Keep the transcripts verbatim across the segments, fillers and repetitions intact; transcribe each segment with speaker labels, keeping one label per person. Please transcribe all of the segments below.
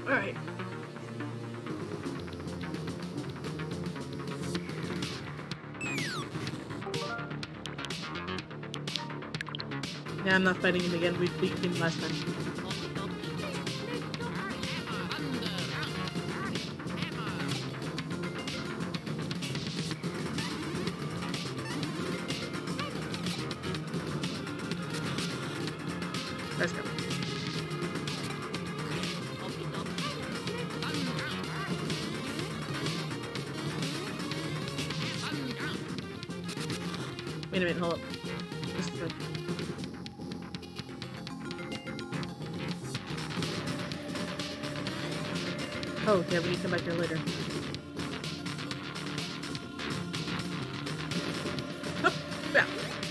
Speaker 1: Alright. Yeah, I'm not fighting him again. We beat him last time. Let's go. Wait a minute, hold up. Just a second. Oh, yeah, we need to come back here later. Hup, yeah.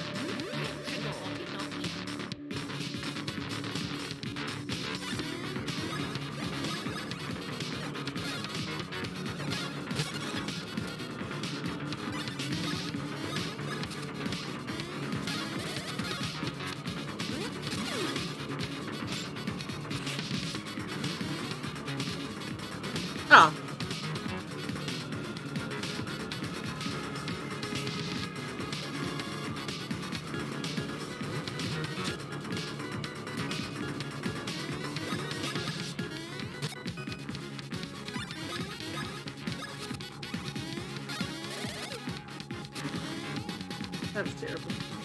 Speaker 1: Ah. That's terrible.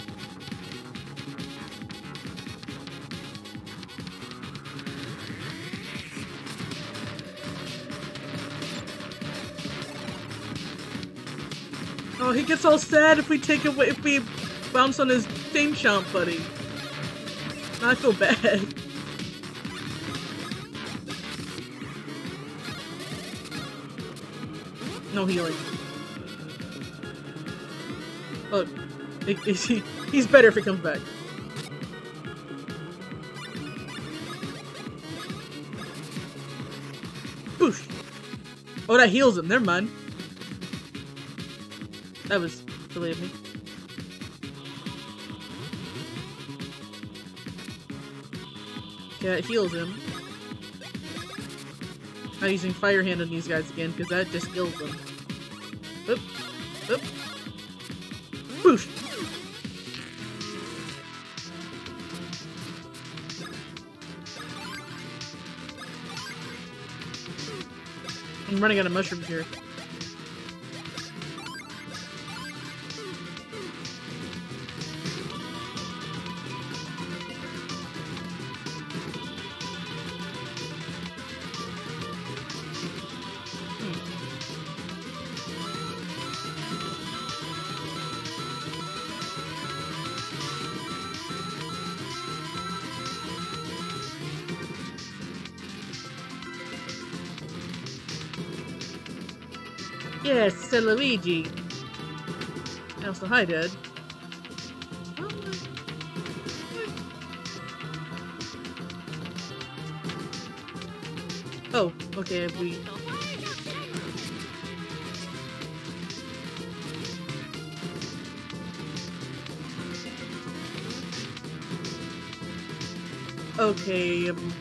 Speaker 1: Oh, he gets all sad if we take away if we bounce on his fame chomp, buddy. I feel bad. No healing. Oh, is he? He's better if he comes back. Boosh. Oh, that heals him. Never mind. That was silly of me. Yeah, it heals him. Not using Fire Hand on these guys again, because that just kills them. Oop. Oop. Boosh! I'm running out of mushrooms here. Yes, Sir Luigi. Also, hi, Dad. Oh, okay, if we... Okay, um...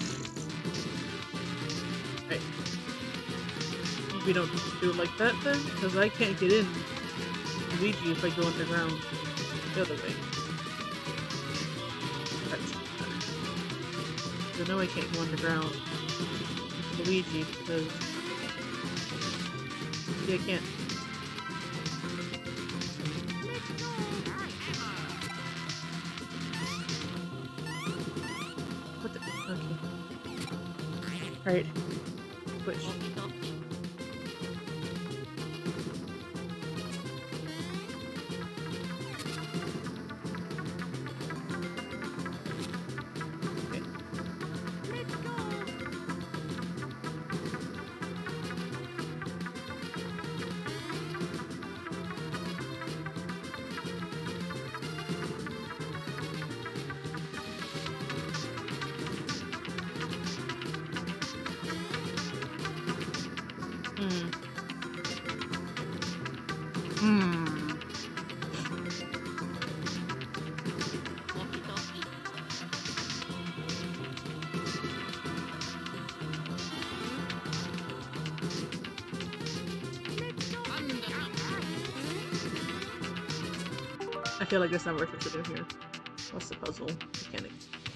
Speaker 1: Right. We don't need to do it like that then, because I can't get in Luigi if I go underground the other way. That's I know I can't go underground Luigi because yeah, I can't. What the? Okay. Alright. Switch. I feel like it's not worth it to do here. What's the puzzle mechanic?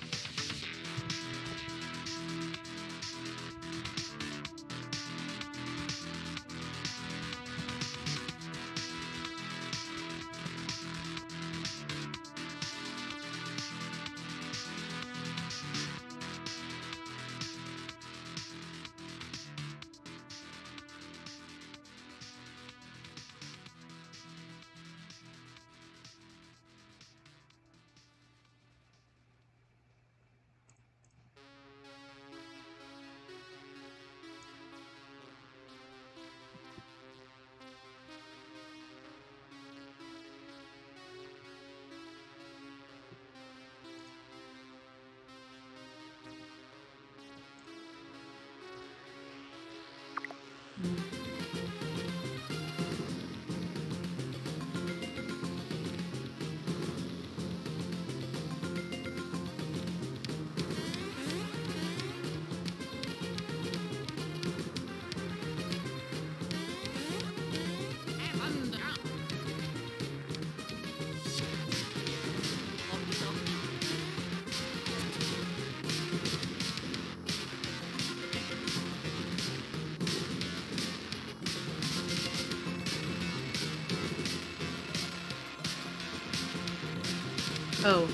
Speaker 1: Oh.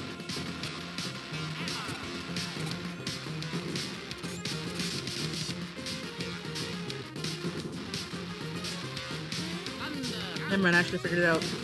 Speaker 1: Never mind, I actually figured it out.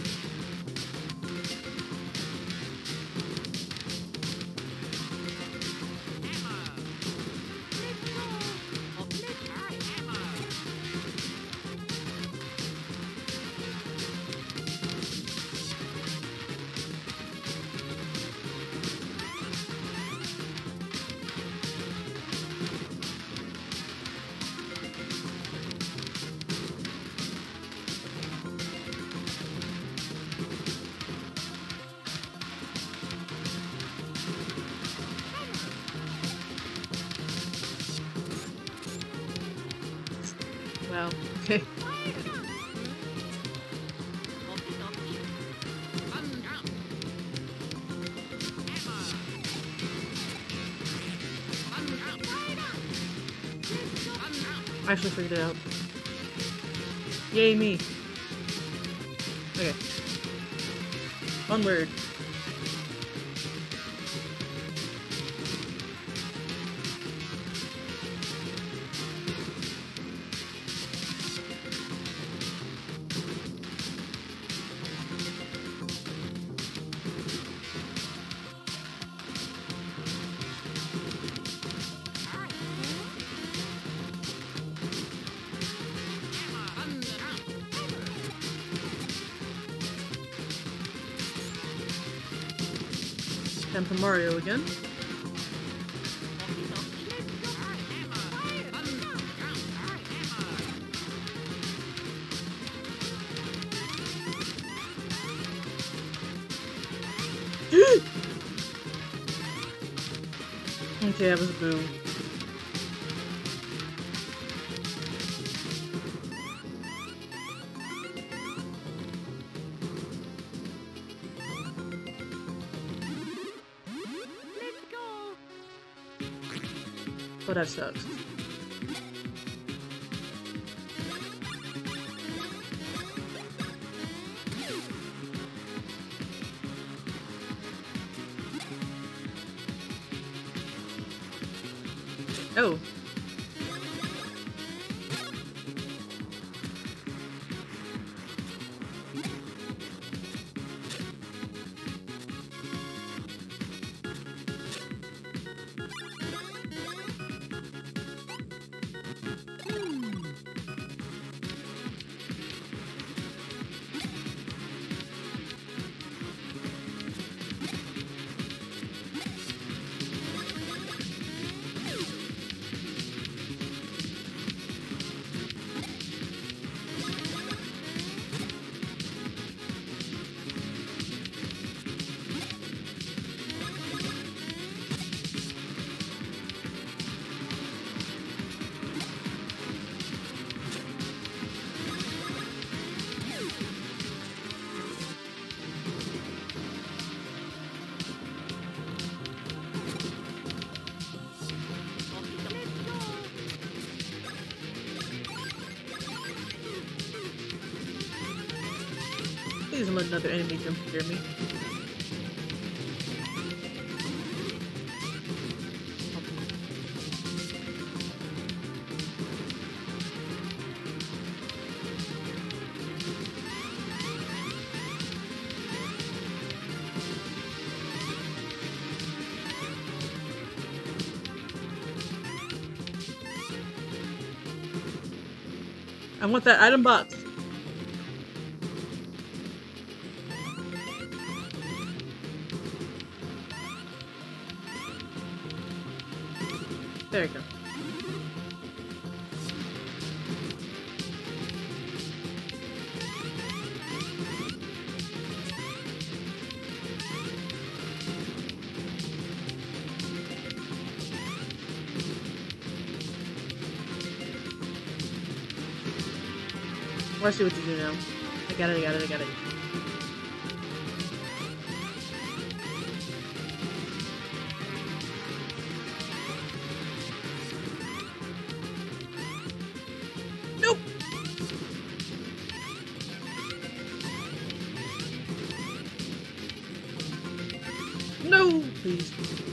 Speaker 1: Wow. Okay. I actually figured it out. Yay me. Okay. One word. Time for Mario again. Okay, that was a boo. Oh, that sucks. Oh. Please don't let another enemy jump scare me. I want that item box. There you go. Let's see what you do now. I got it, I got it, I got it. Nope! No, please.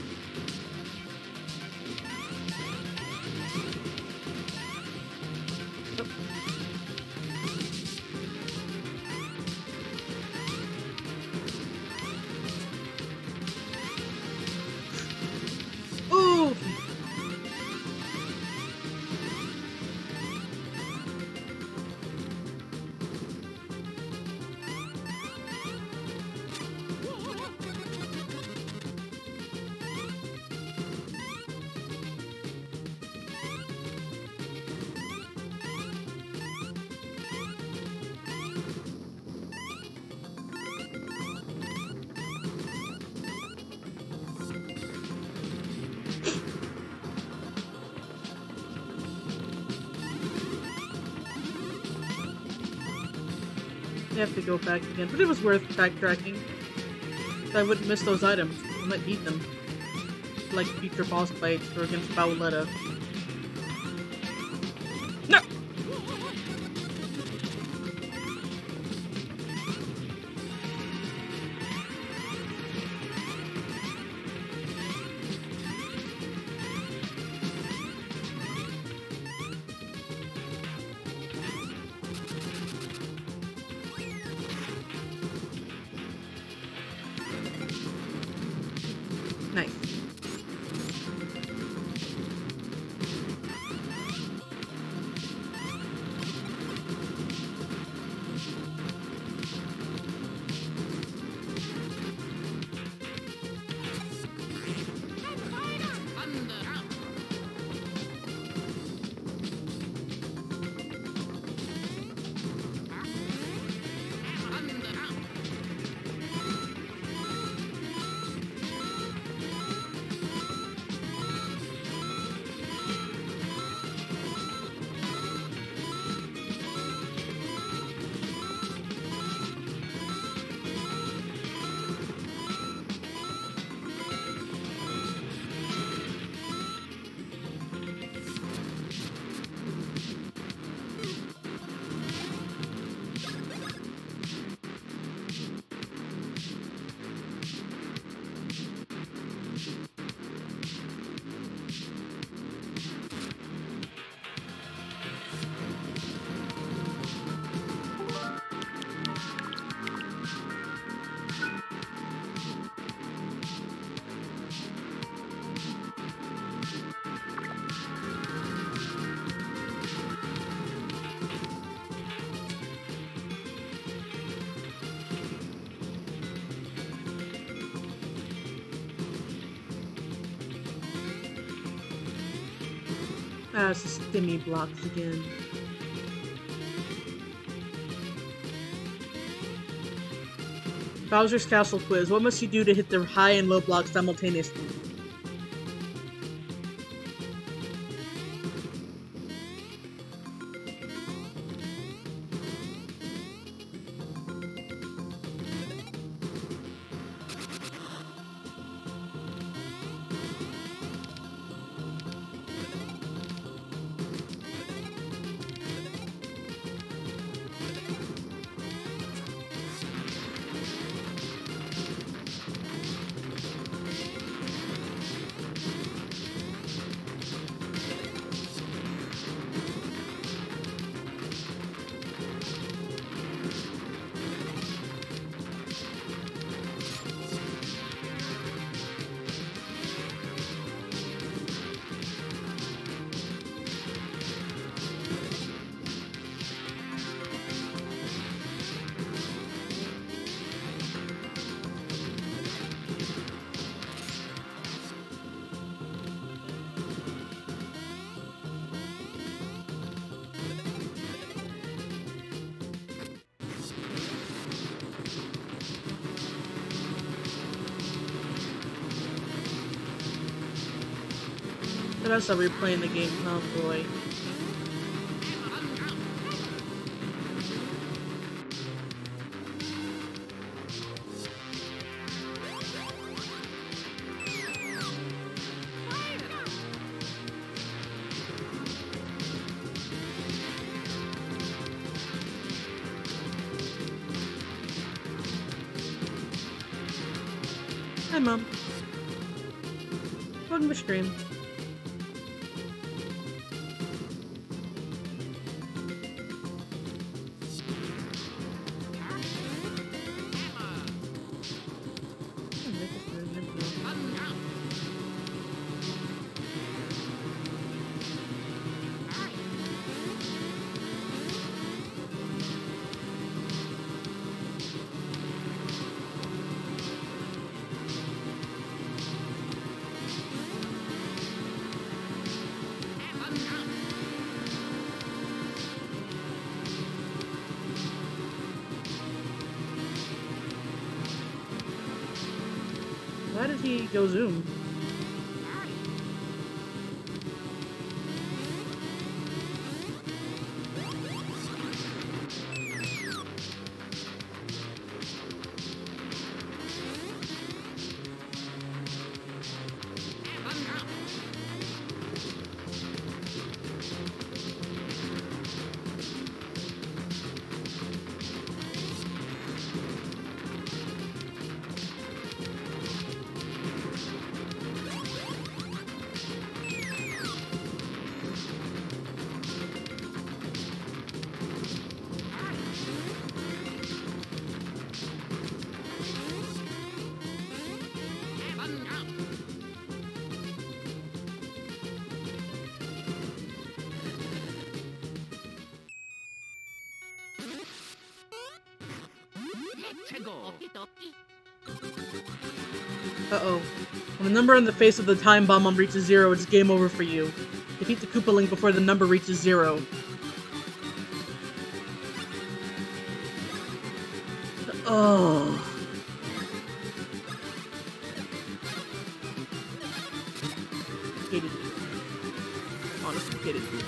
Speaker 1: I have to go back again, but it was worth backtracking. So I wouldn't miss those items. I might beat them. Like future boss fights or against Paoletta. No! Nice. Ah, it's the stimmy blocks again. Bowser's Castle quiz. What must you do to hit the high and low blocks simultaneously? So that's how we're playing the game, oh boy. Hi, Mom. Welcome to stream. Why did he go zoom? Uh-oh. When the number on the face of the time bomb reaches zero, it's game over for you. Defeat the Koopa Link before the number reaches zero. Oh. Hated you. Honestly, hated you.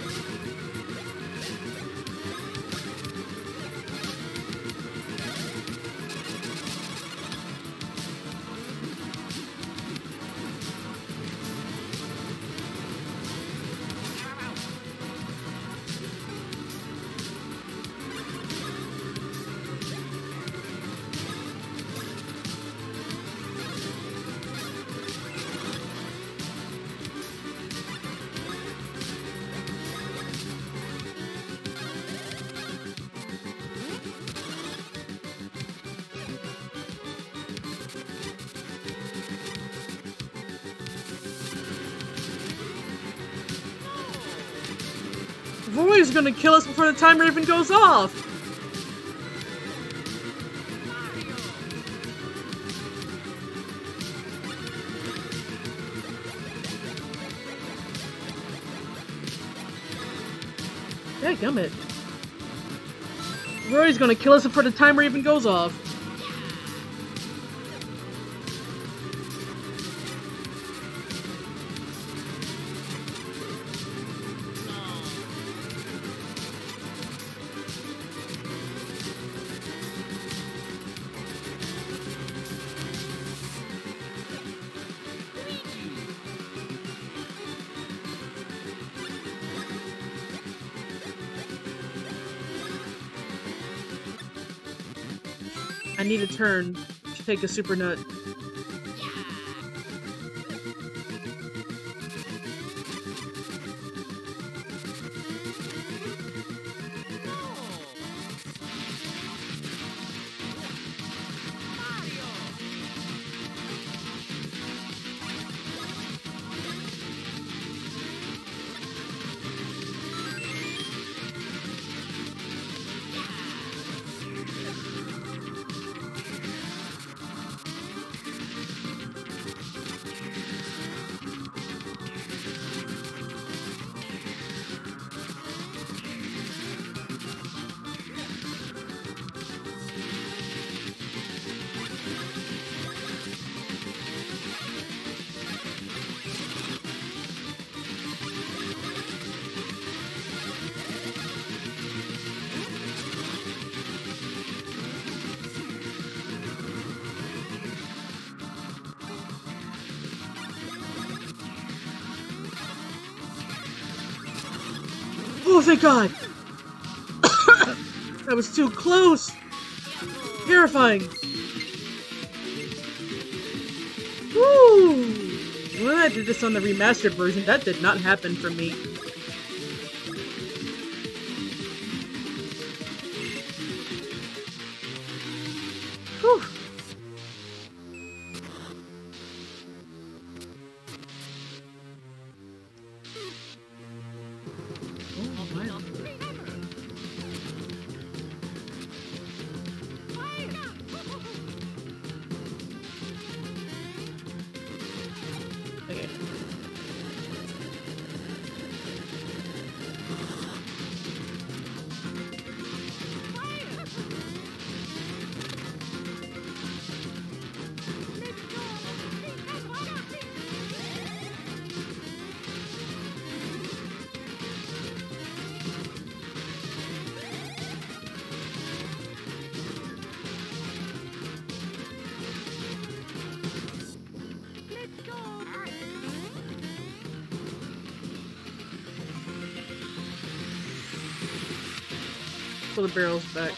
Speaker 1: Roy's gonna kill us before the timer even goes off! Dadgummit. Roy's gonna kill us before the timer even goes off. I need a turn to take a super nut. Oh, thank God! That was too close! Terrifying! Woo! When I did this on the remastered version, that did not happen for me. Whew. Oh, my. Okay. Pull the barrels back.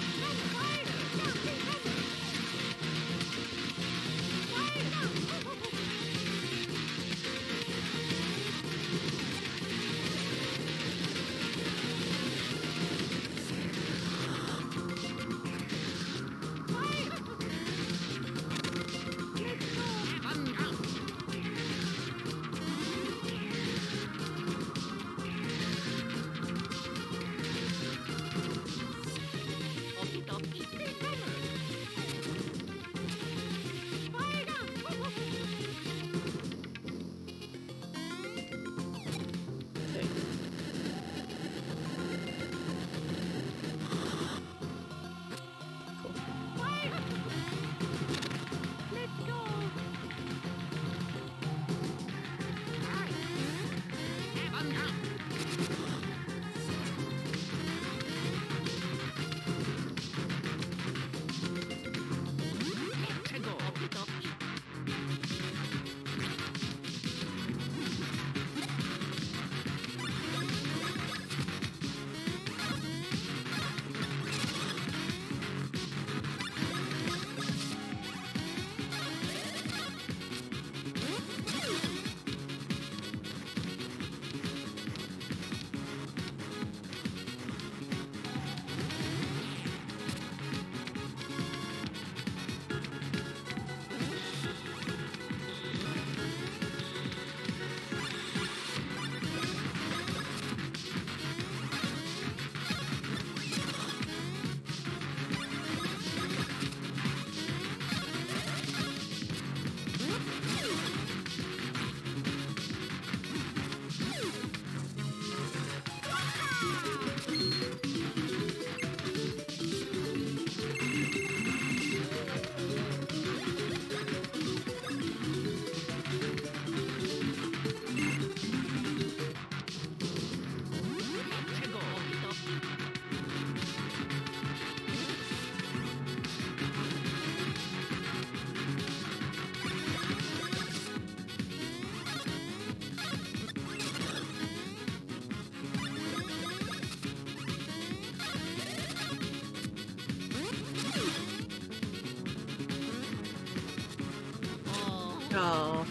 Speaker 1: Oh.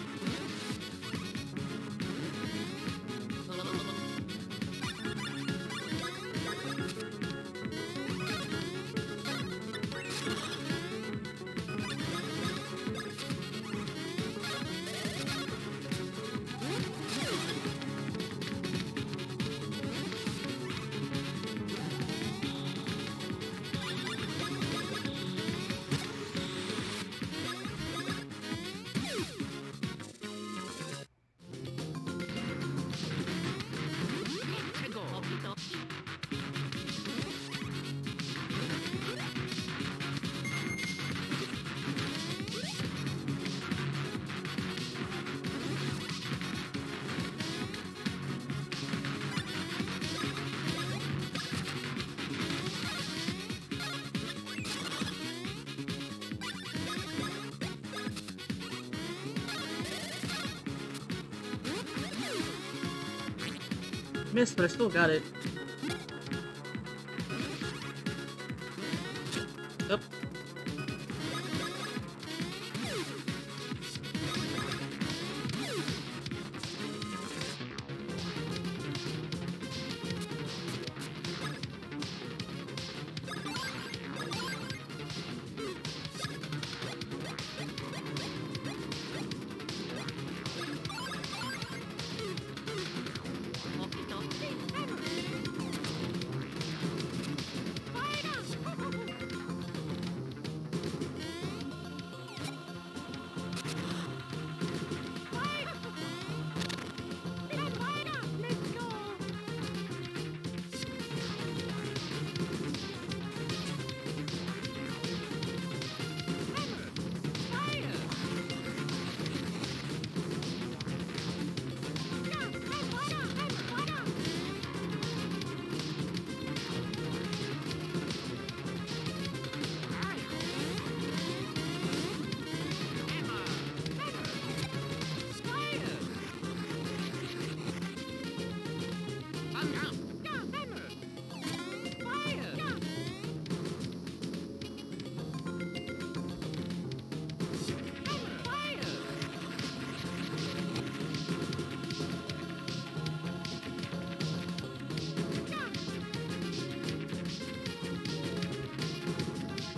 Speaker 1: Missed, but I still got it.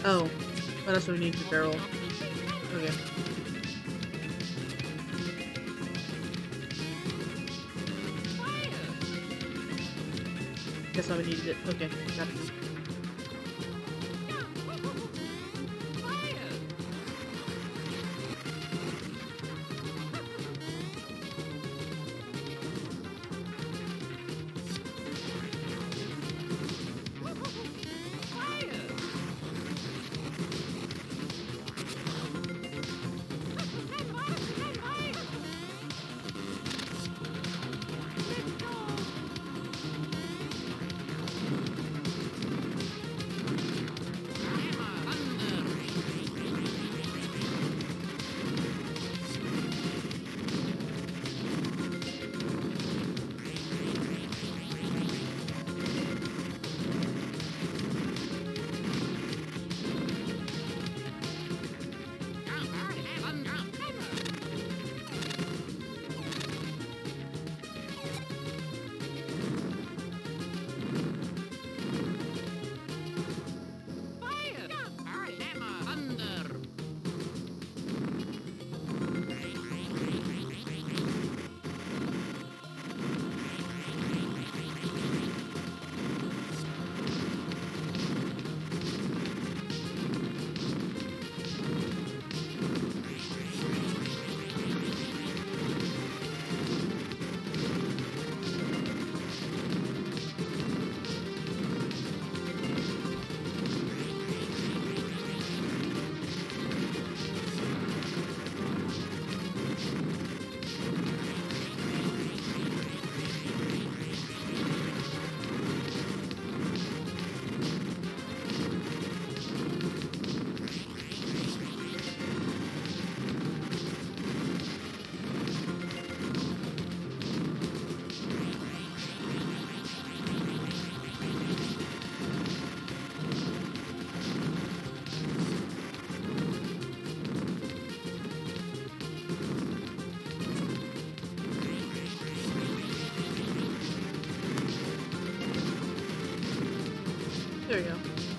Speaker 1: Oh, oh, that's what we need to barrel. Okay. Guess how we needed it. Okay, got it. There you go.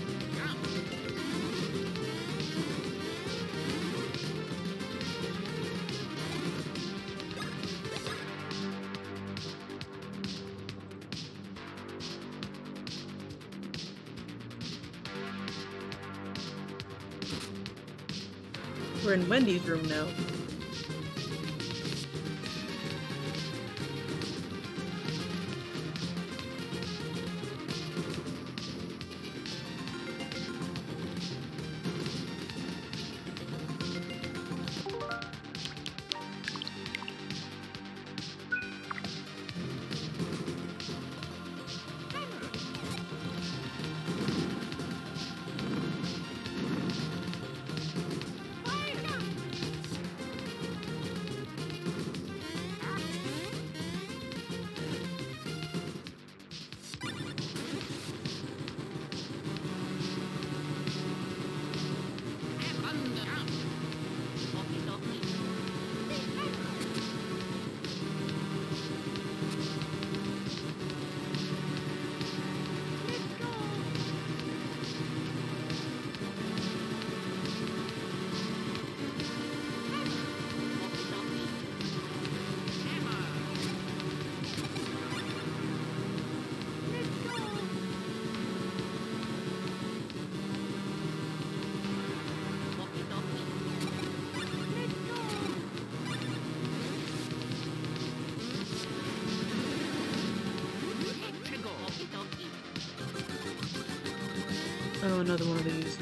Speaker 1: We're in Wendy's room now. Oh, another one of these.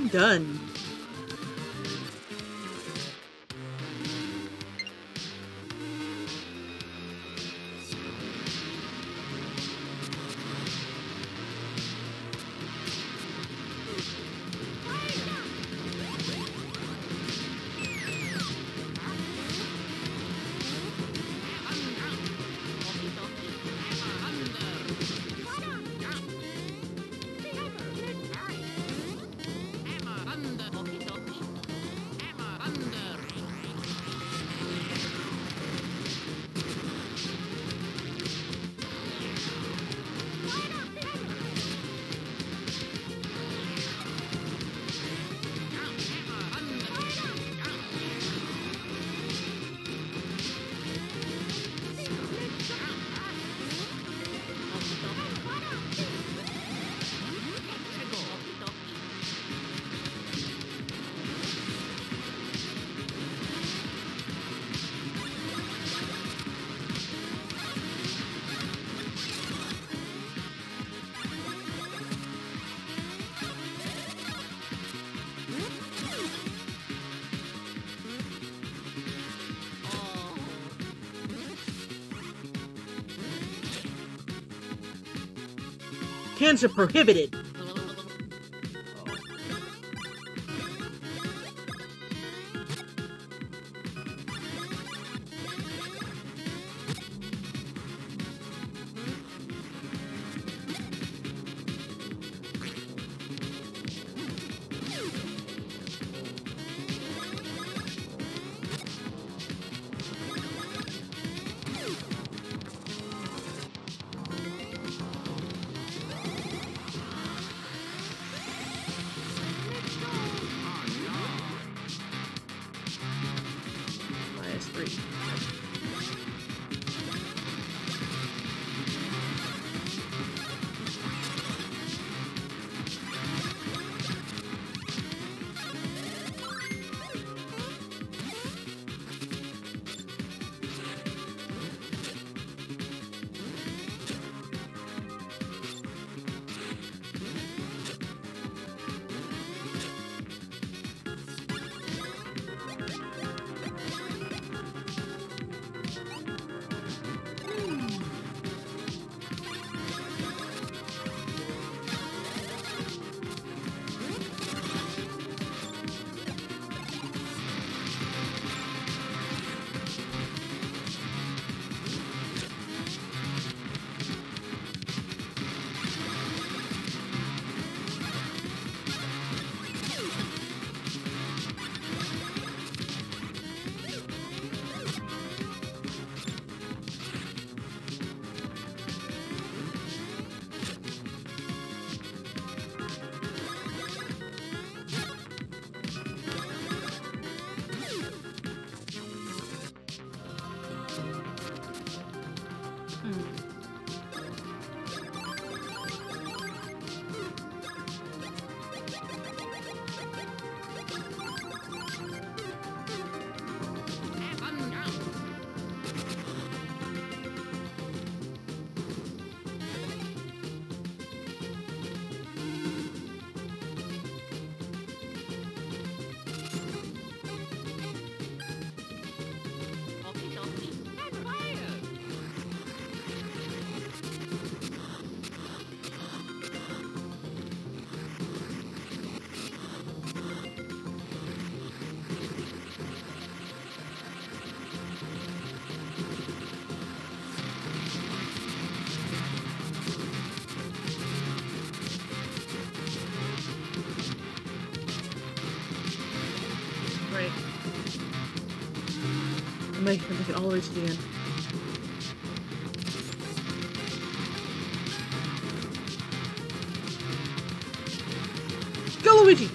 Speaker 1: I'm done. Cancer prohibited. Right. I'm making it all the way to the end. Go, Luigi!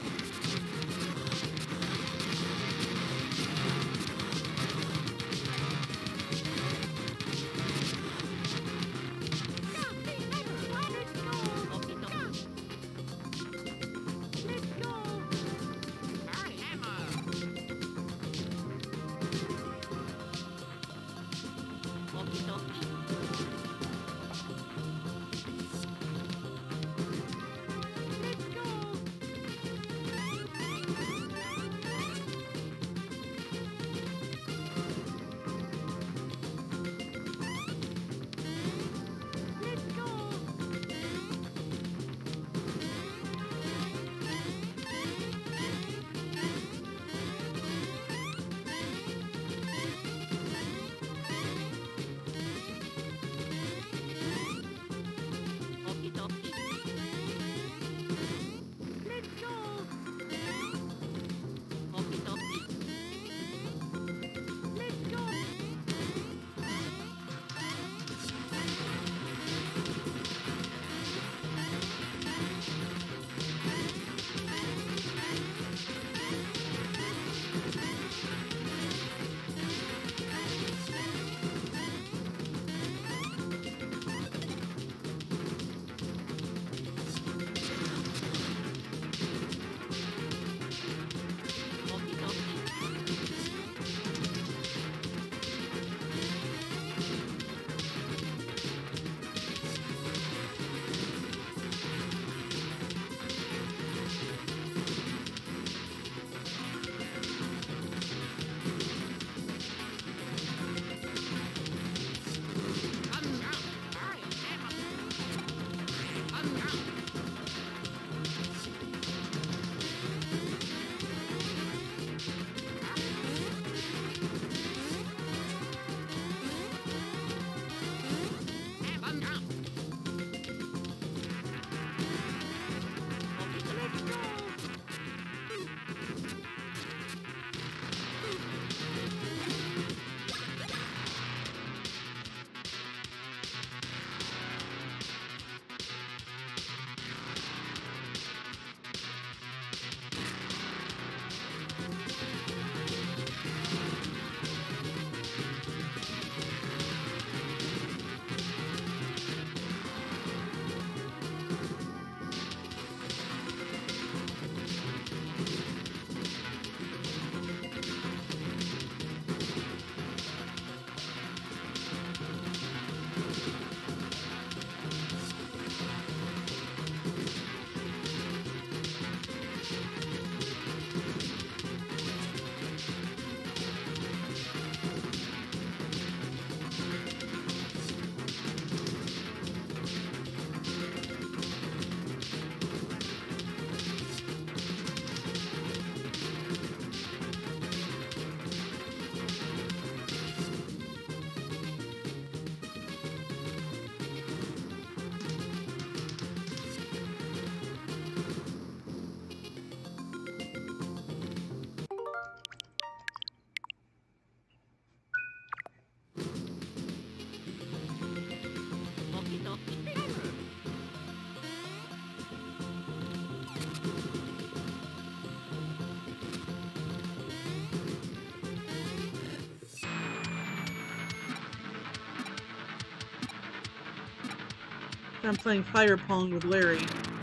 Speaker 1: I'm playing Fire Pong with Larry.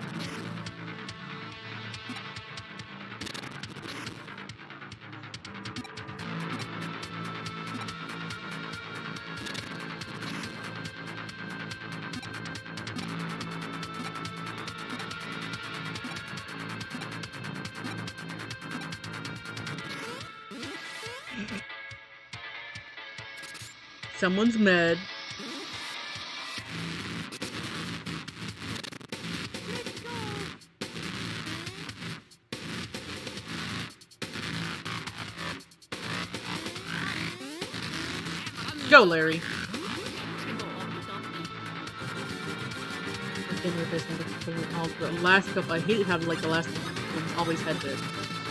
Speaker 1: Someone's mad. Go, Larry. The last cup, I hate having like the last cup always had this.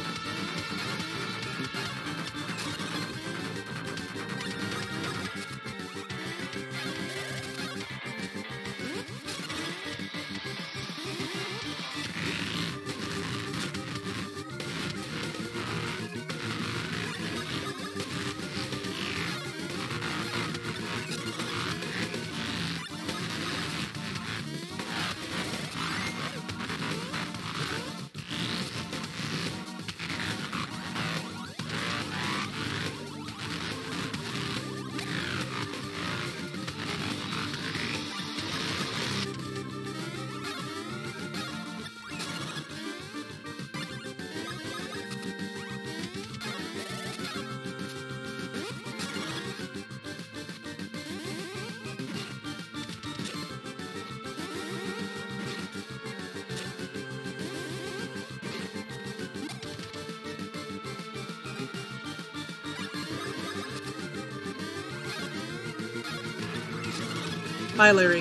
Speaker 1: Bye, Larry.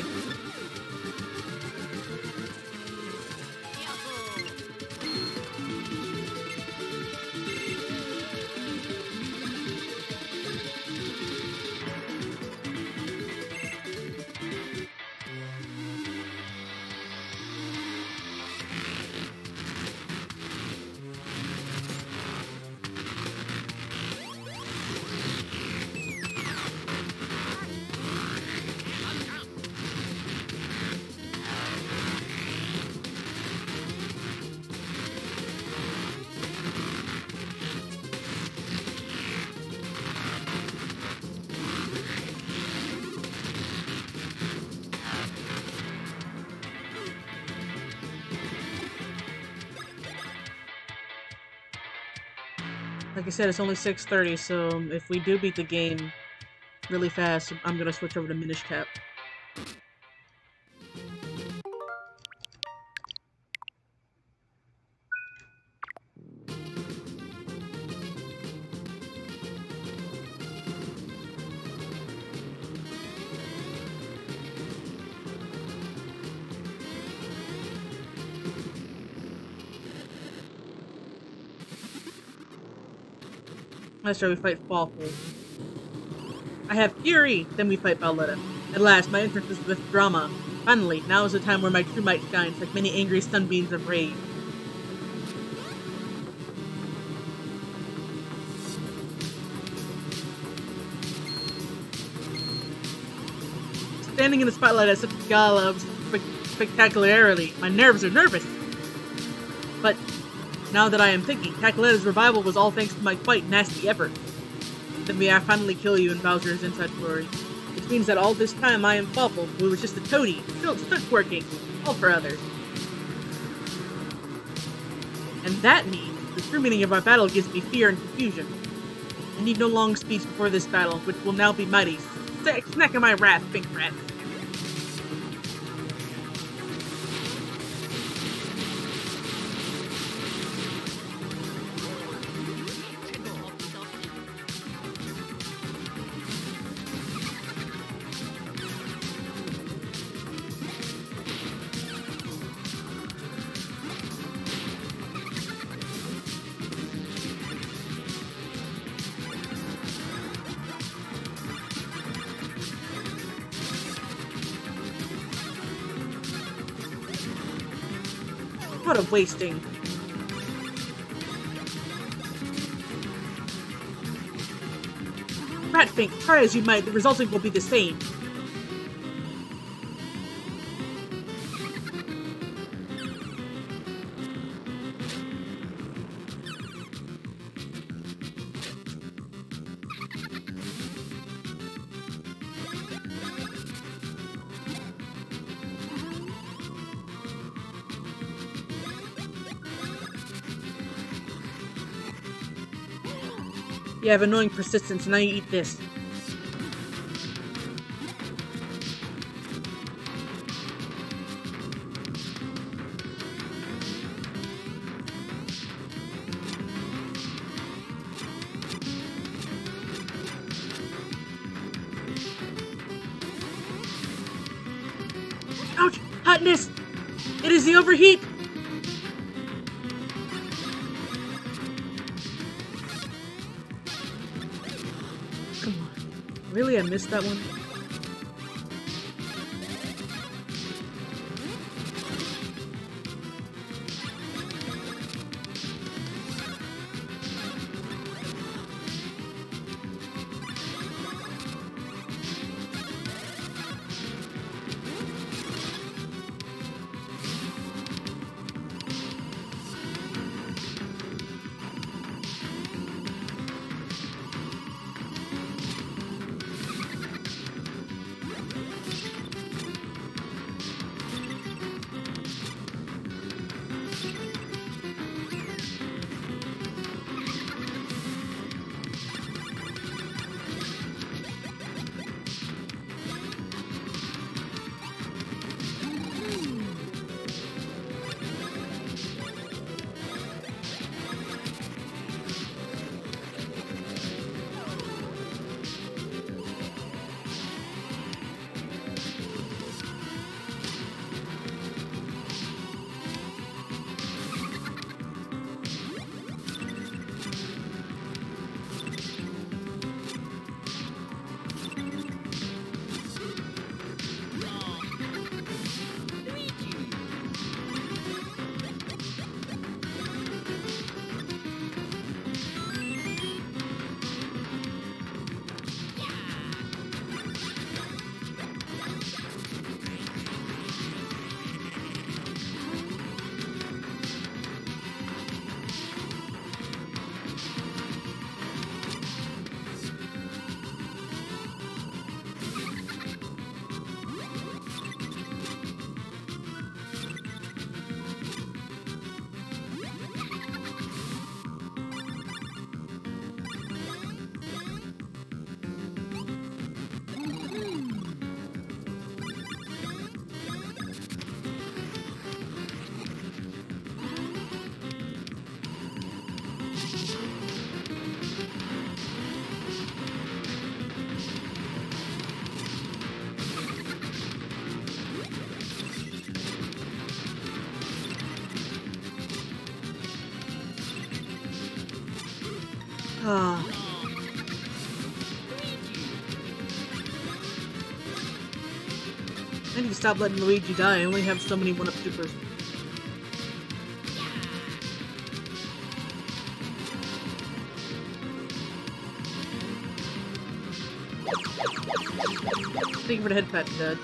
Speaker 1: Like I said, it's only six thirty, so if we do beat the game really fast, I'm gonna switch over to Minish Cap. Let's try we fight Fawful. I have Fury! Then we fight Bowletta. At last, my entrance is with drama. Finally, now is the time where my true might shines, like many angry sunbeams of rage. Standing in the spotlight as such a gala of spe spectacularity, my nerves are nervous. But now that I am thinking, Cacoletta's revival was all thanks to my quite nasty effort. Then may I finally kill you in Bowser's inside glory. Which means that all this time I am Fawful, who was just a toady, still stuck working, all for others. And that means the true meaning of our battle gives me fear and confusion. I need no long speech before this battle, which will now be mighty. Snack of my wrath, pink rat. What a wasting. Ratfink, try as you might, the resulting will be the same. You have annoying persistence, and now you eat this. Ouch! Hotness! It is the overheat! Come on. Really? I missed that one? Ah. I need to stop letting Luigi die. I only have so many one-up supers. Thank you for the head pat, Dad.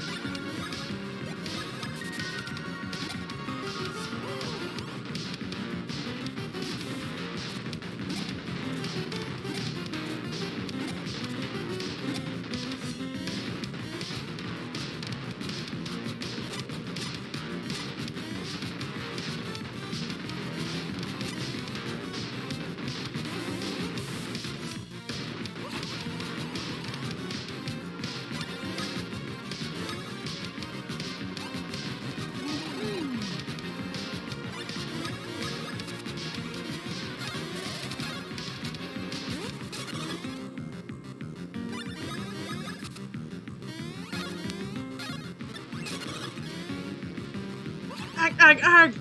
Speaker 1: Arg, arg, arg!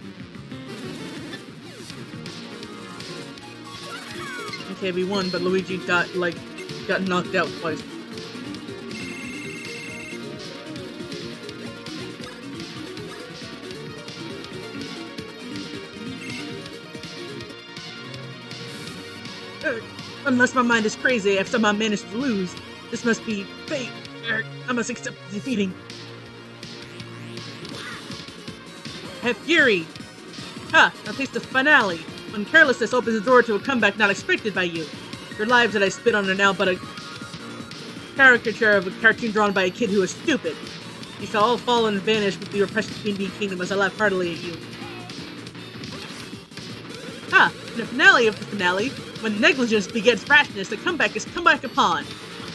Speaker 1: Okay, we won, but Luigi got, like, got knocked out twice. Uh, unless my mind is crazy, I've somehow managed to lose. This must be fate. Uh, I must accept defeating. Have fury! Ha! Now taste the finale! When carelessness opens the door to a comeback not expected by you. Your lives that I spit on are now but a caricature of a cartoon drawn by a kid who is stupid. You shall all fall and vanish with your precious Queen Bee Kingdom as I laugh heartily at you. Ha! In the finale of the finale, when negligence begets rashness, the comeback is come back upon.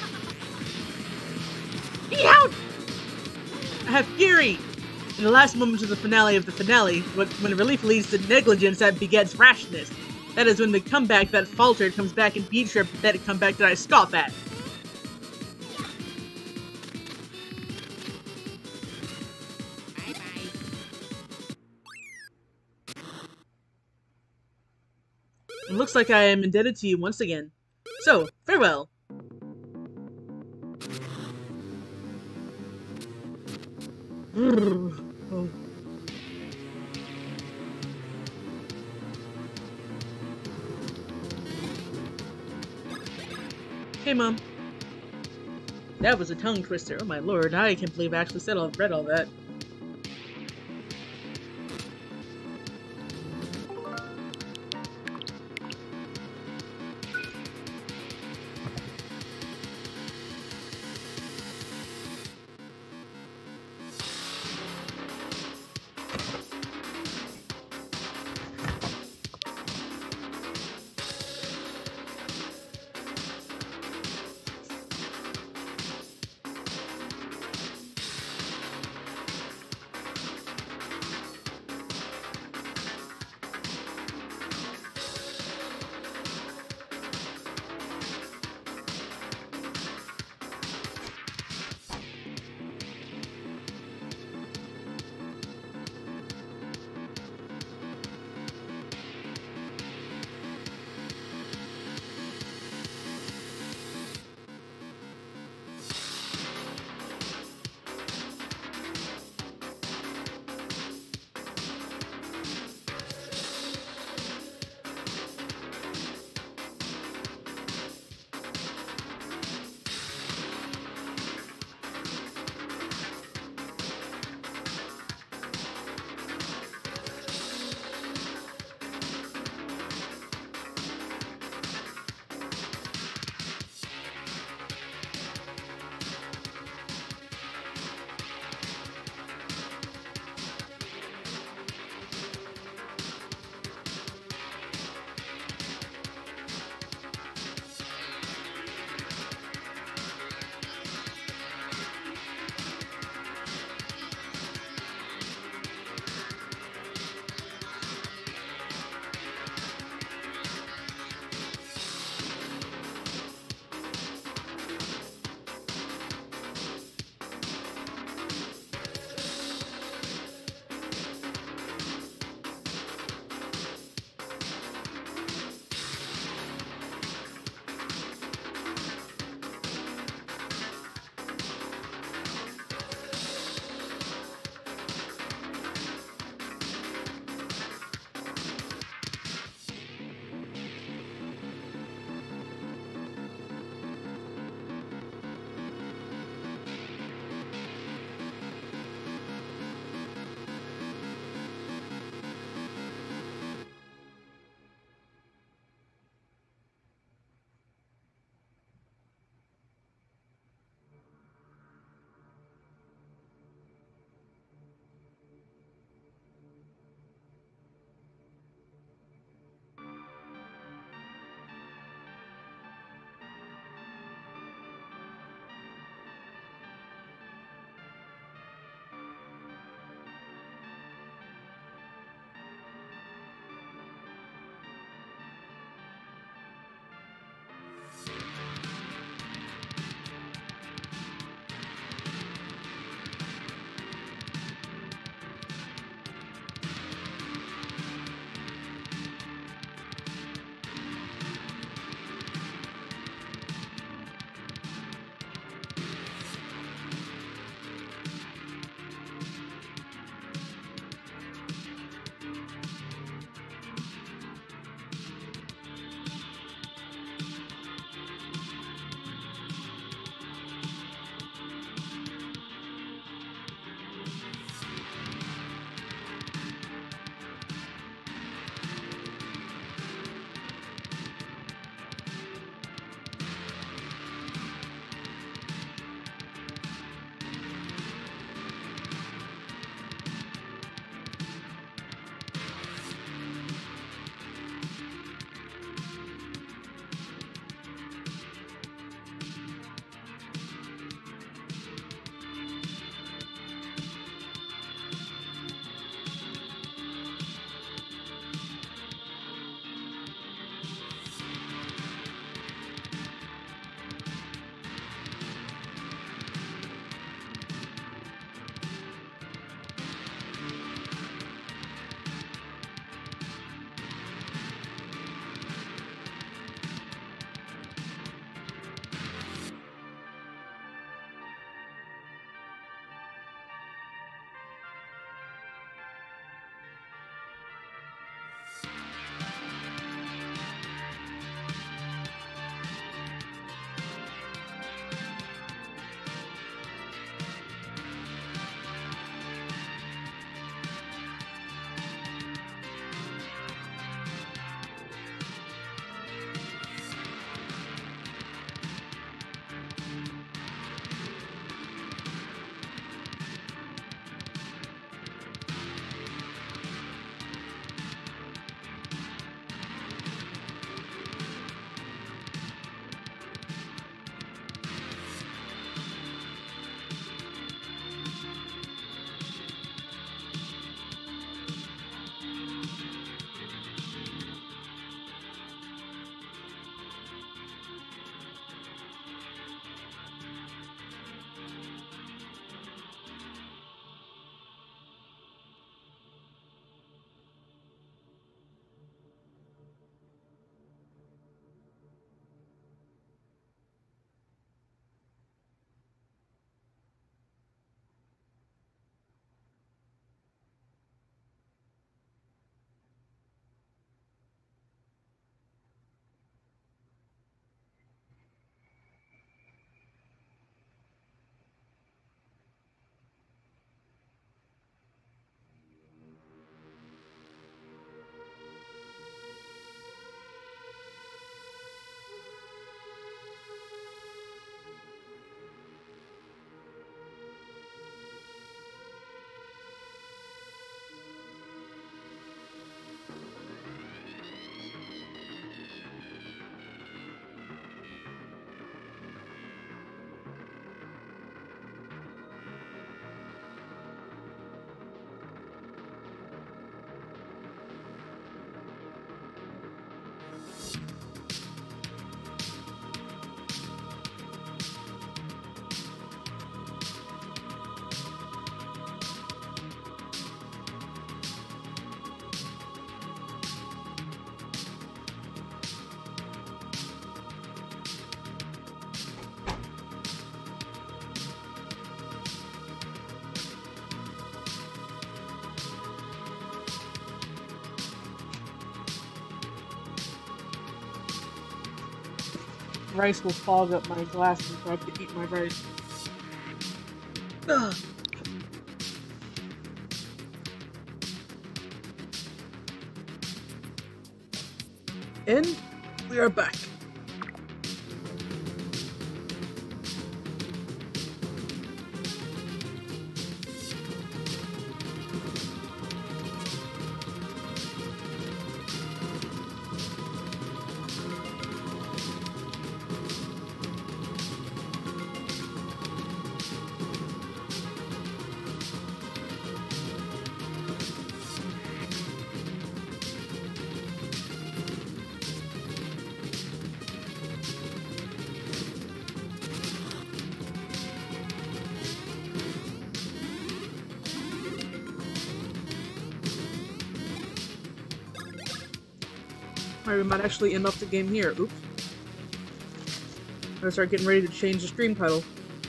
Speaker 1: Meow! I have fury! In the last moments of the finale of the finale, when relief leads to negligence that begets rashness. That is when the comeback that faltered comes back and beats your pathetic comeback that I scoff at. It looks like I am indebted to you once again. So, farewell. Oh. Hey, Mom. That was a tongue twister. Oh my lord, I can't believe I actually said all, read all that. rice will fog up my glasses, so I have to eat my rice. Ugh. And we are back. Alright, we might actually end off the game here. Oops. I'm gonna start getting ready to change the stream title.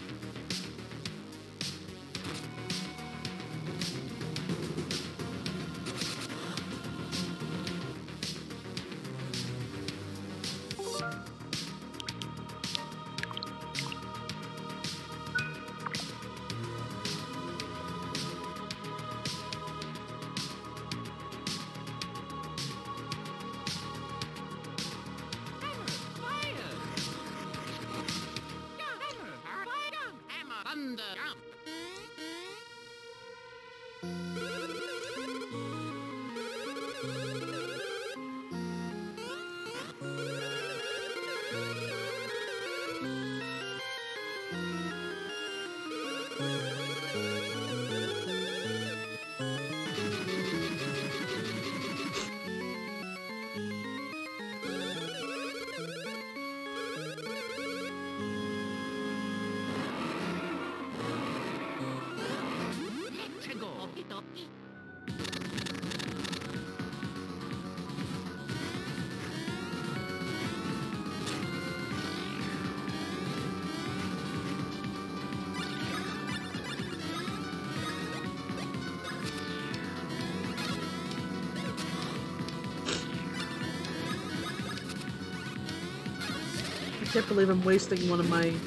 Speaker 1: I can't believe I'm wasting one of my...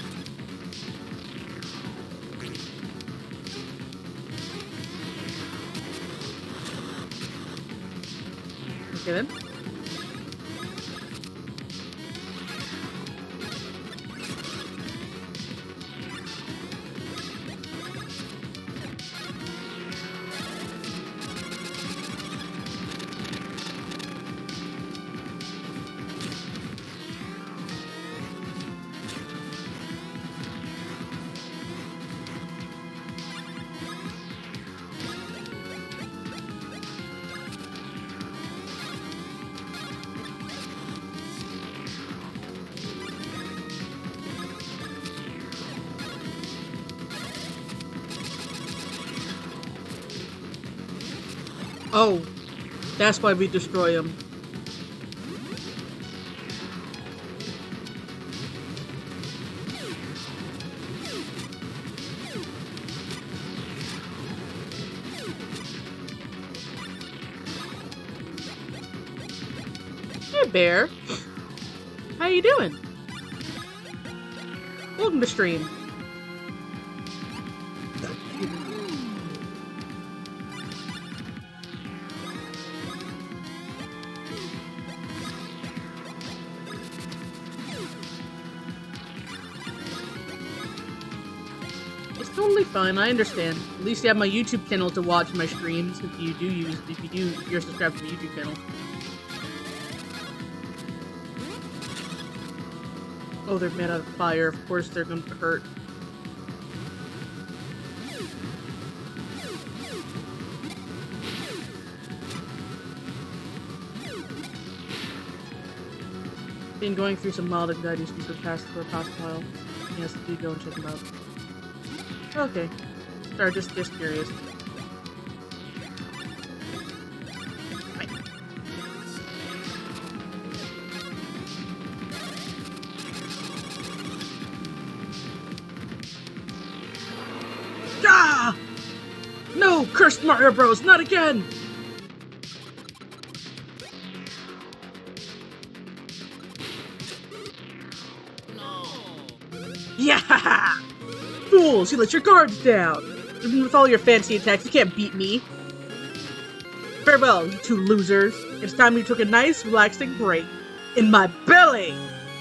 Speaker 1: Okay then. Oh, that's why we destroy them. Hey, Bear. How you doing? Welcome to stream. Fine, I understand. At least you have my YouTube channel to watch my streams if you do use if you do if you're subscribed to the YouTube channel. Oh, they're made out of fire. Of course they're going to hurt. Been going through some mild anxieties for the past for a past while. Yes, do go and check them out. Okay. Sorry, just just curious. Right. Ah! No! Cursed Mario Bros! Not again! Fools! You let your guards down! Even with all your fancy attacks, you can't beat me! Farewell, you two losers. It's time you took a nice, relaxing break. In my belly!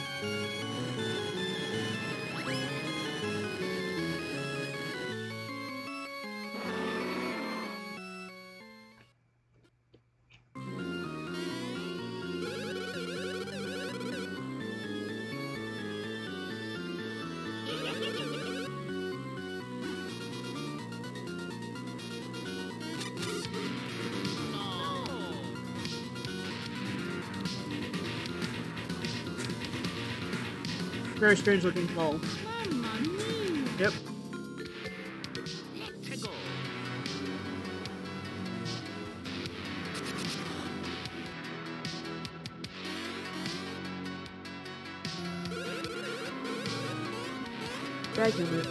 Speaker 1: Very strange looking mole. Yep. Dragging it.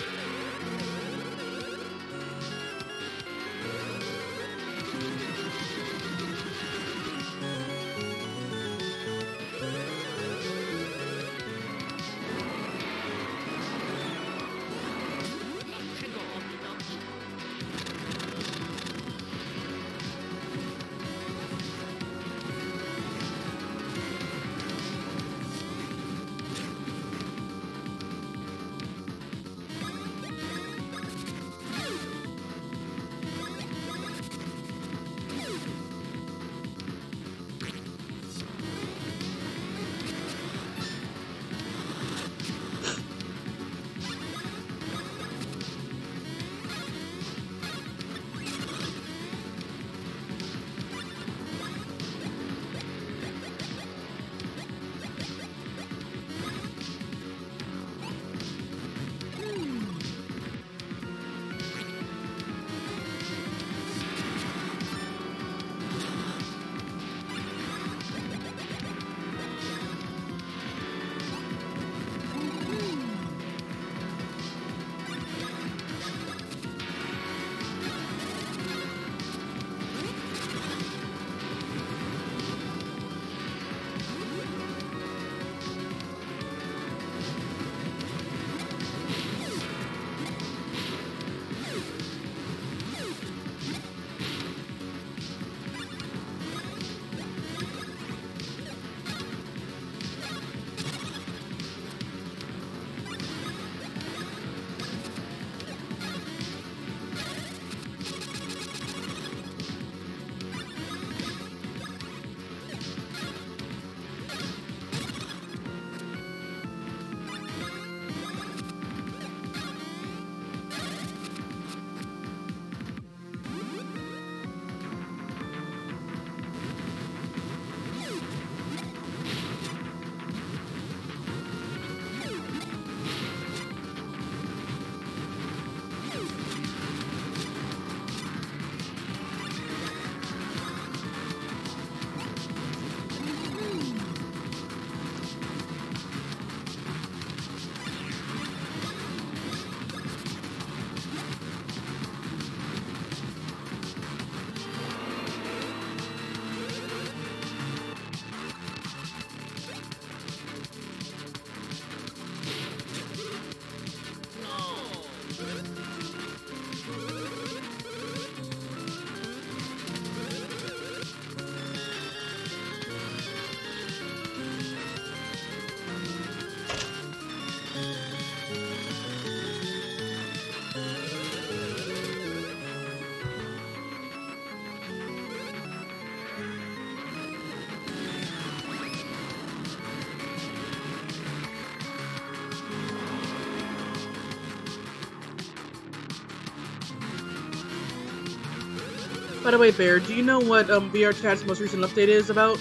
Speaker 1: By the way, Bear, do you know what um, V R Chat's most recent update is about?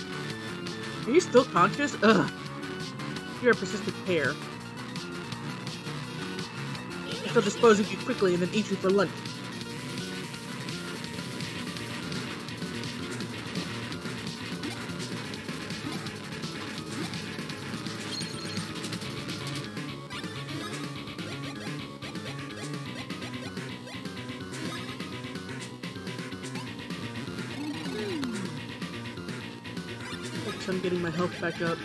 Speaker 1: Are you still conscious? Ugh. You're a persistent pair. They'll dispose of you quickly and then eat you for lunch. I'm getting my health back up.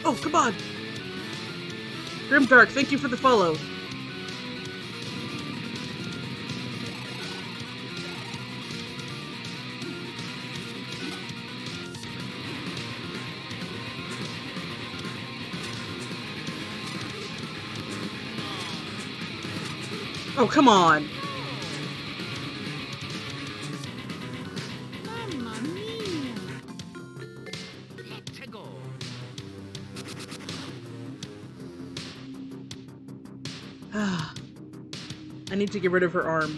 Speaker 1: Oh, come on! Grimdark, thank you for the follow. Oh, come on!
Speaker 2: Mamma mia! Let's go!
Speaker 1: I need to get rid of her arms.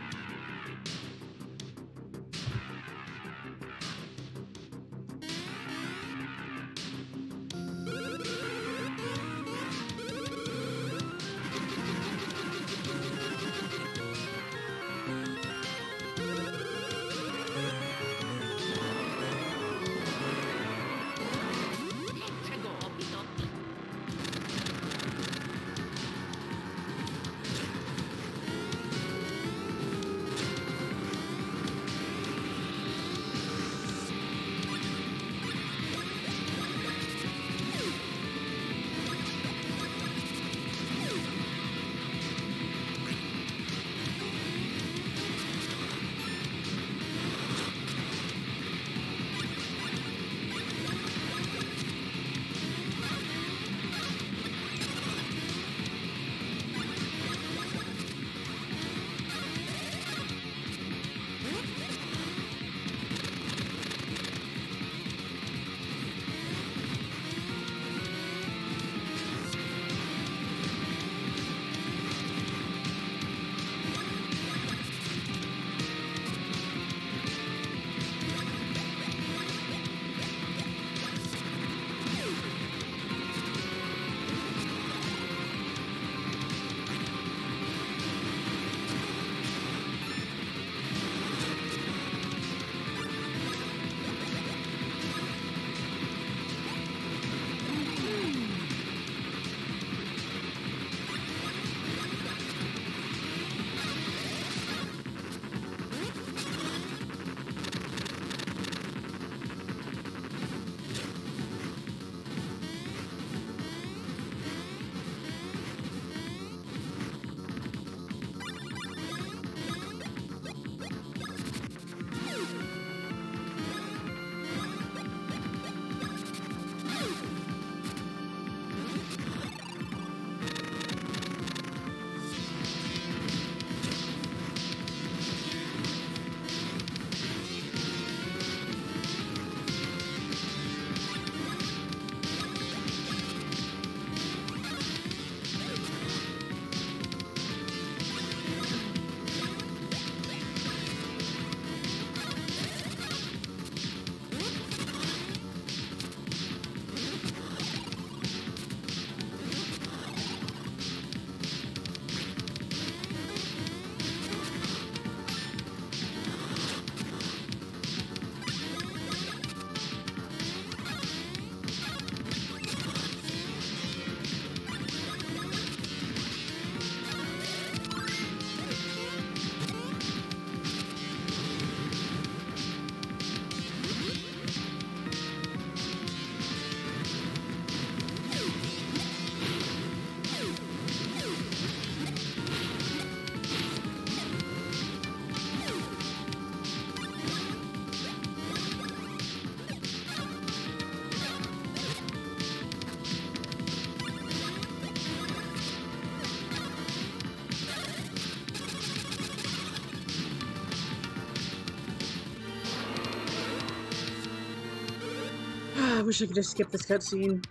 Speaker 1: I wish I could just skip this cutscene.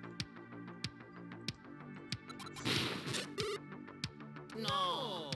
Speaker 2: No!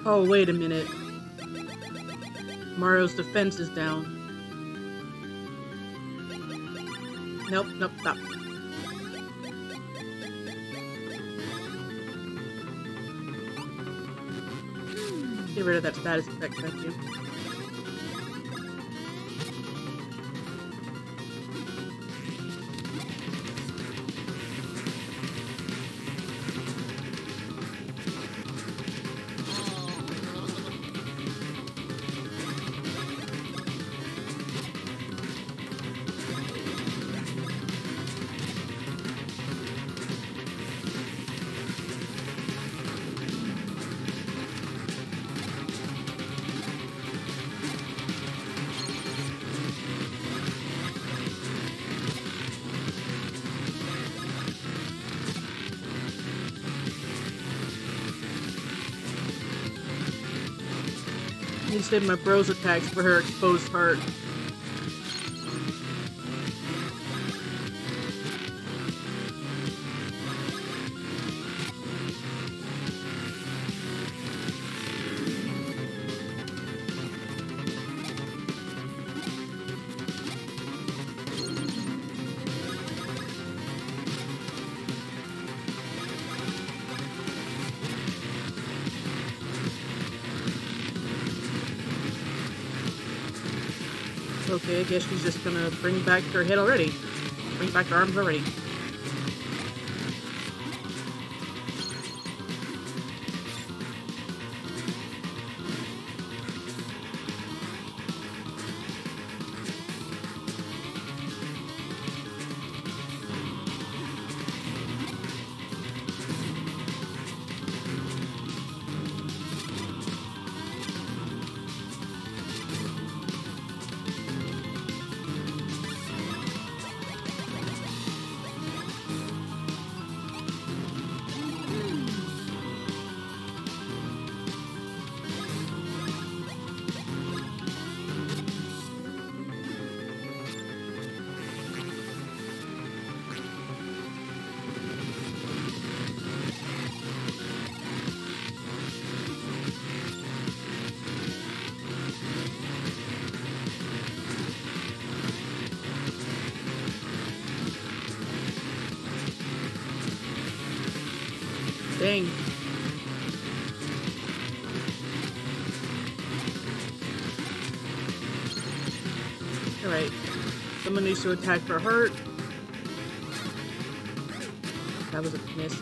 Speaker 1: Oh, wait a minute. Mario's defense is down. Nope, nope, stop. Get rid of that status effect, thank you. I need to save my bro's attacks for her exposed heart. Okay, I guess she's just gonna bring back her head already. Bring back her arms already. Dang. Alright. Someone needs to attack for hurt. That was a miss.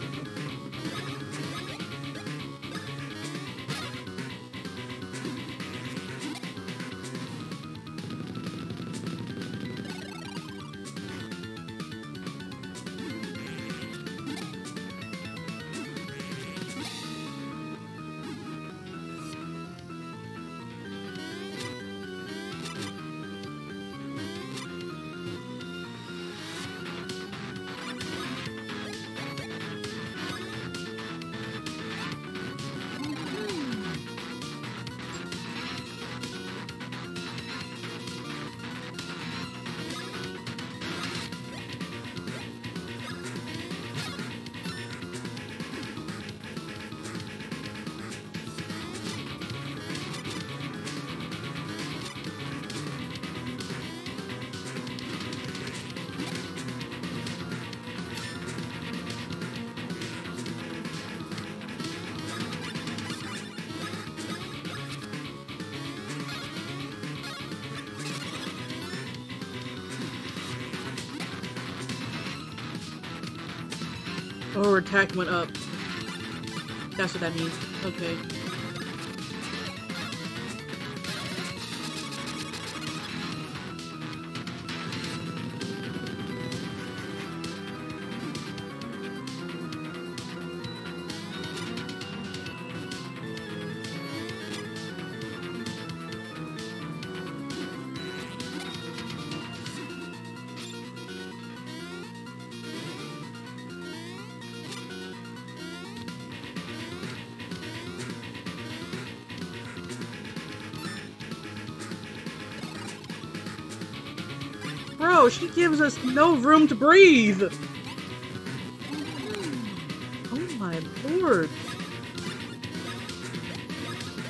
Speaker 1: Oh, her attack went up. That's what that means. Okay. Bro, she gives us no room to breathe! Oh my lord.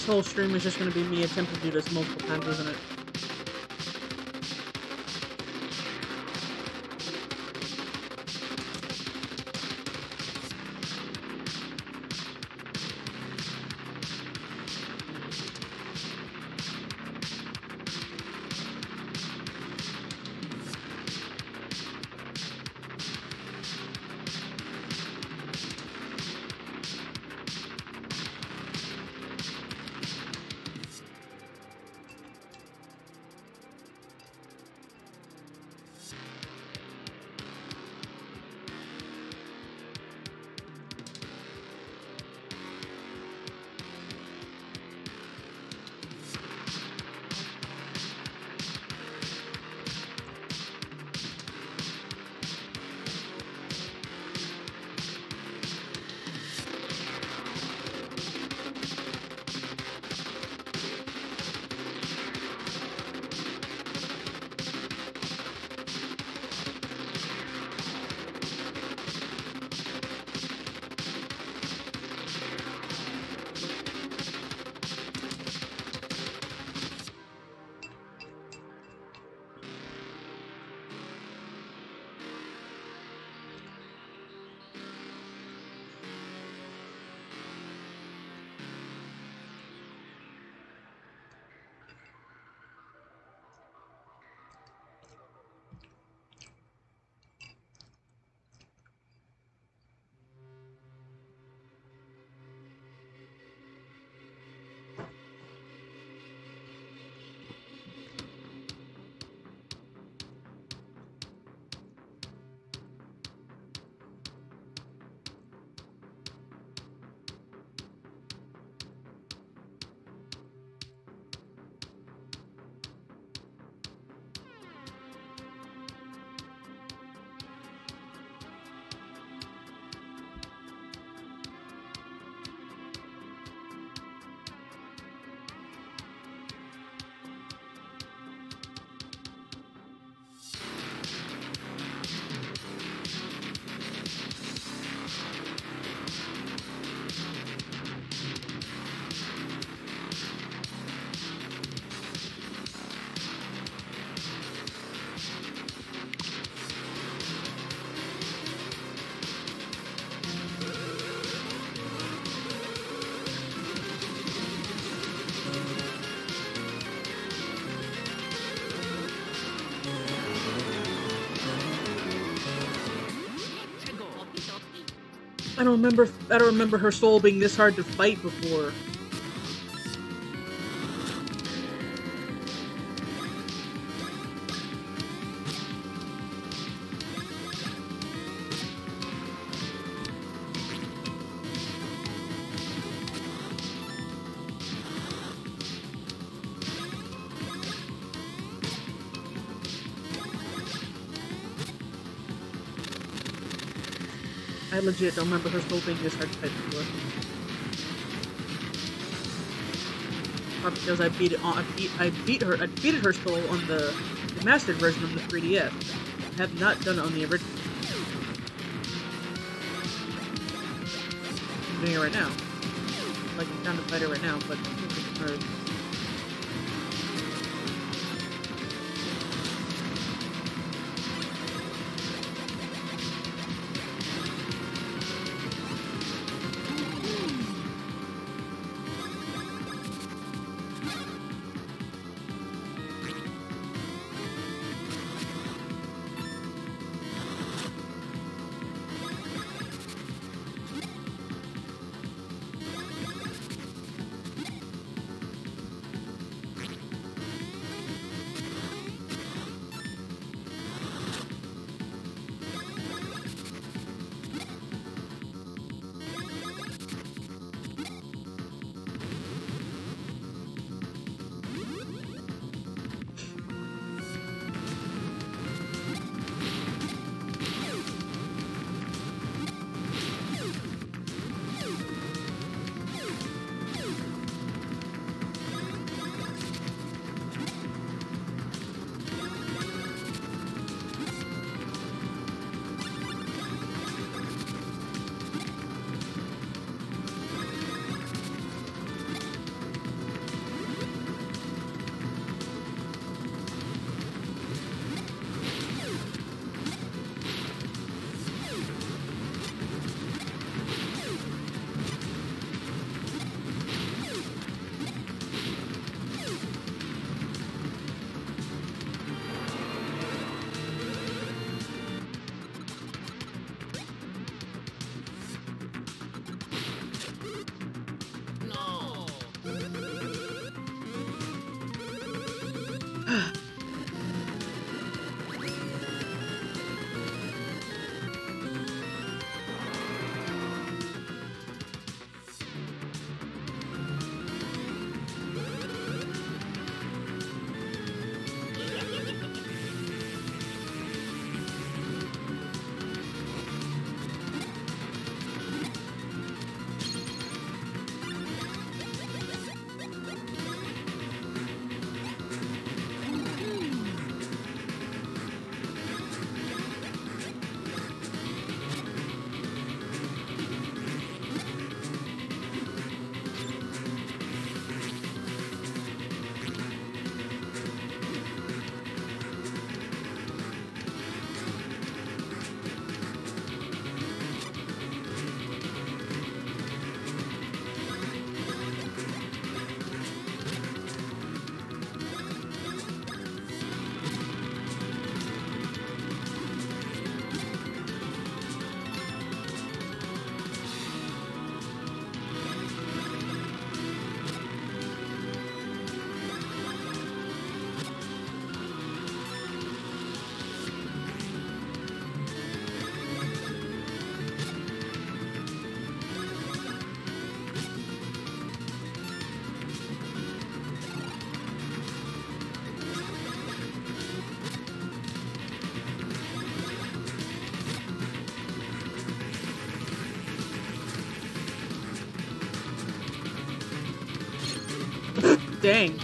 Speaker 1: whole stream is just gonna be me attempting to do this multiple times, isn't it? I don't remember. I don't remember her soul being this hard to fight before. I legit don't remember her soul being this hard to fight before. Probably because I beat it on. I beat. I beat her. I defeated her soul on the, the mastered version of the three D S. I have not done it on the original. I'm doing it right now. Like I'm down to fight her right now, but I don't think it's hers. Dang.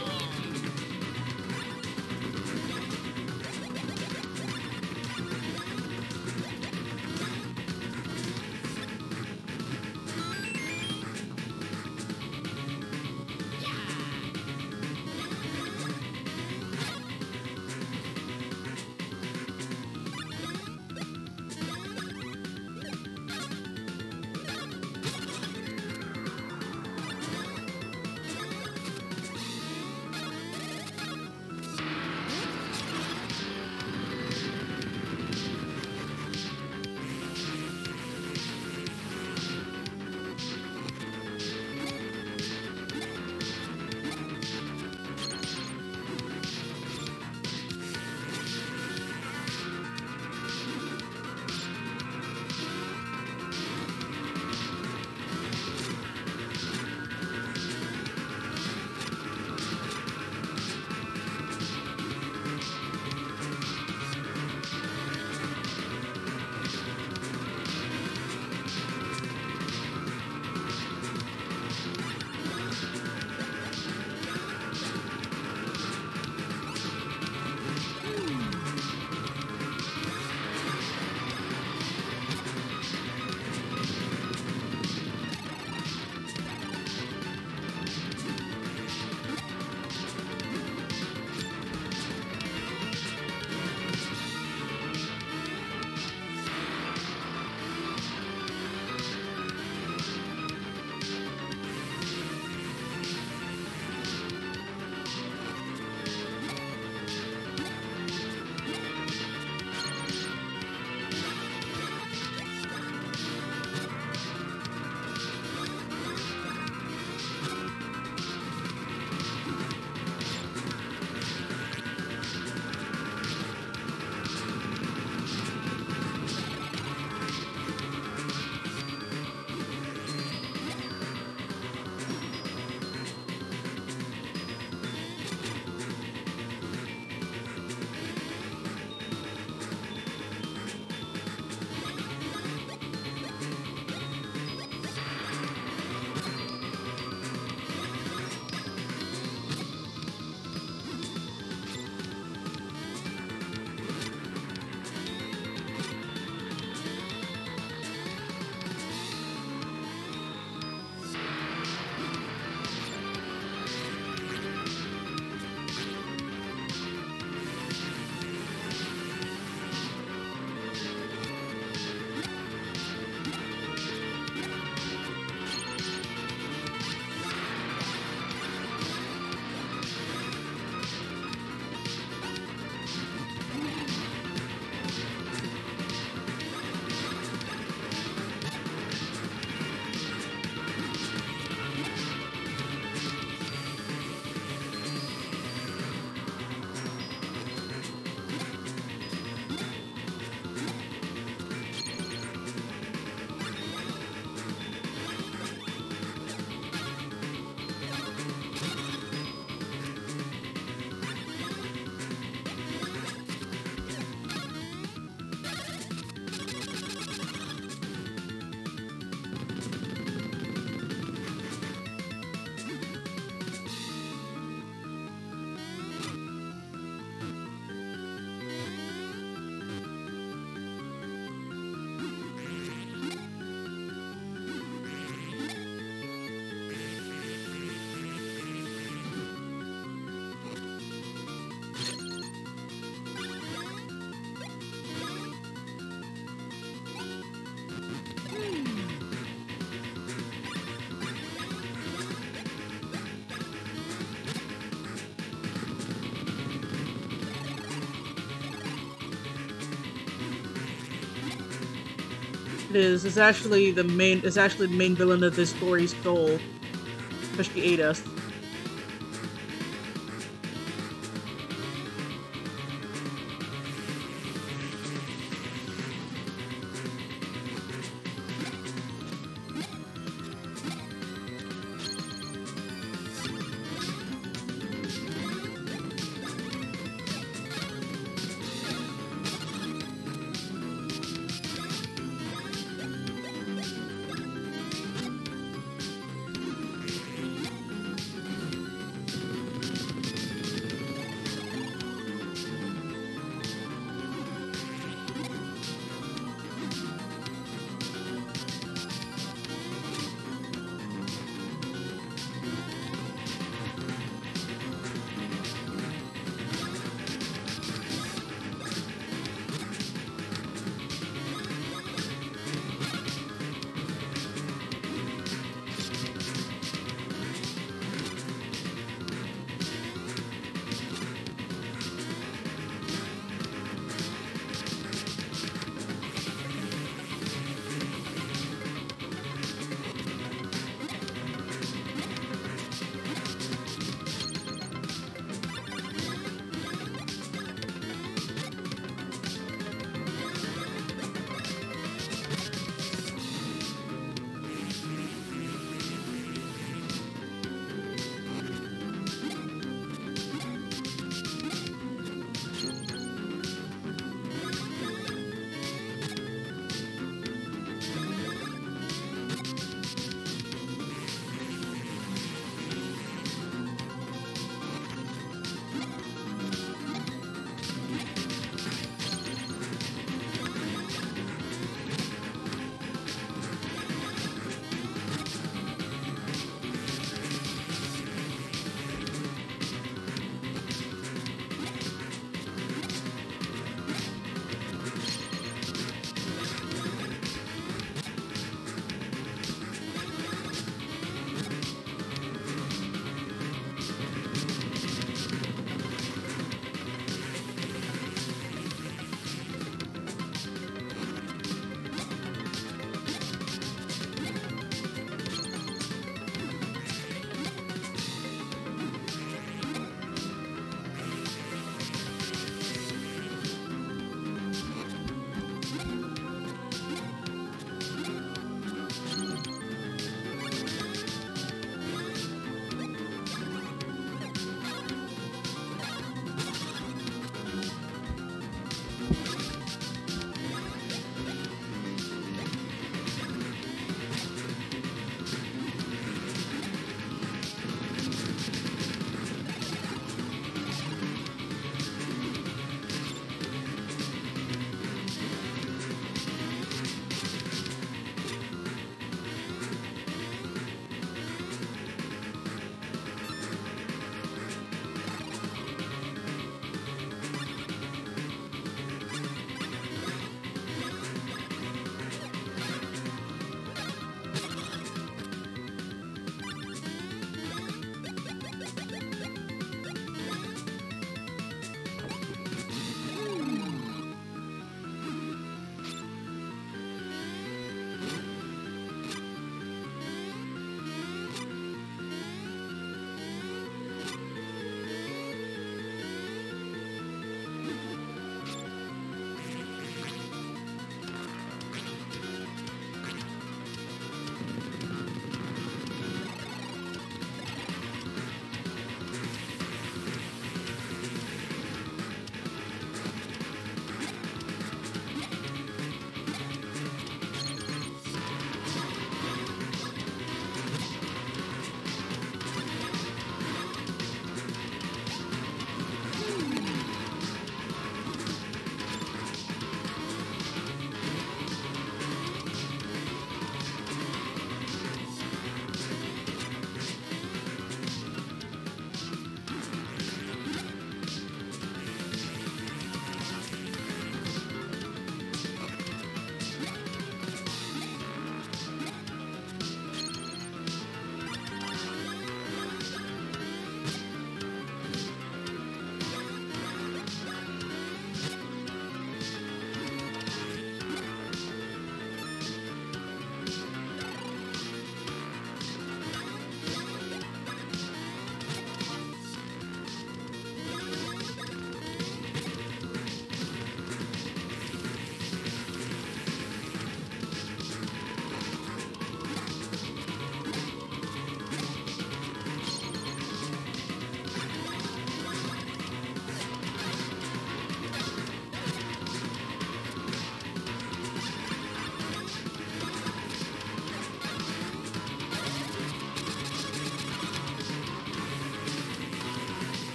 Speaker 1: It is. It's actually the main. It's actually the main villain of this story's soul, because she ate us.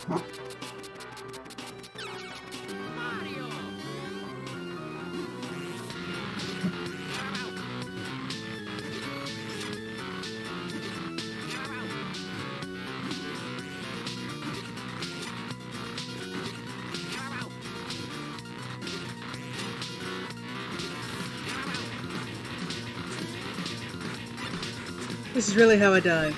Speaker 2: Mario.
Speaker 1: This is really how I die.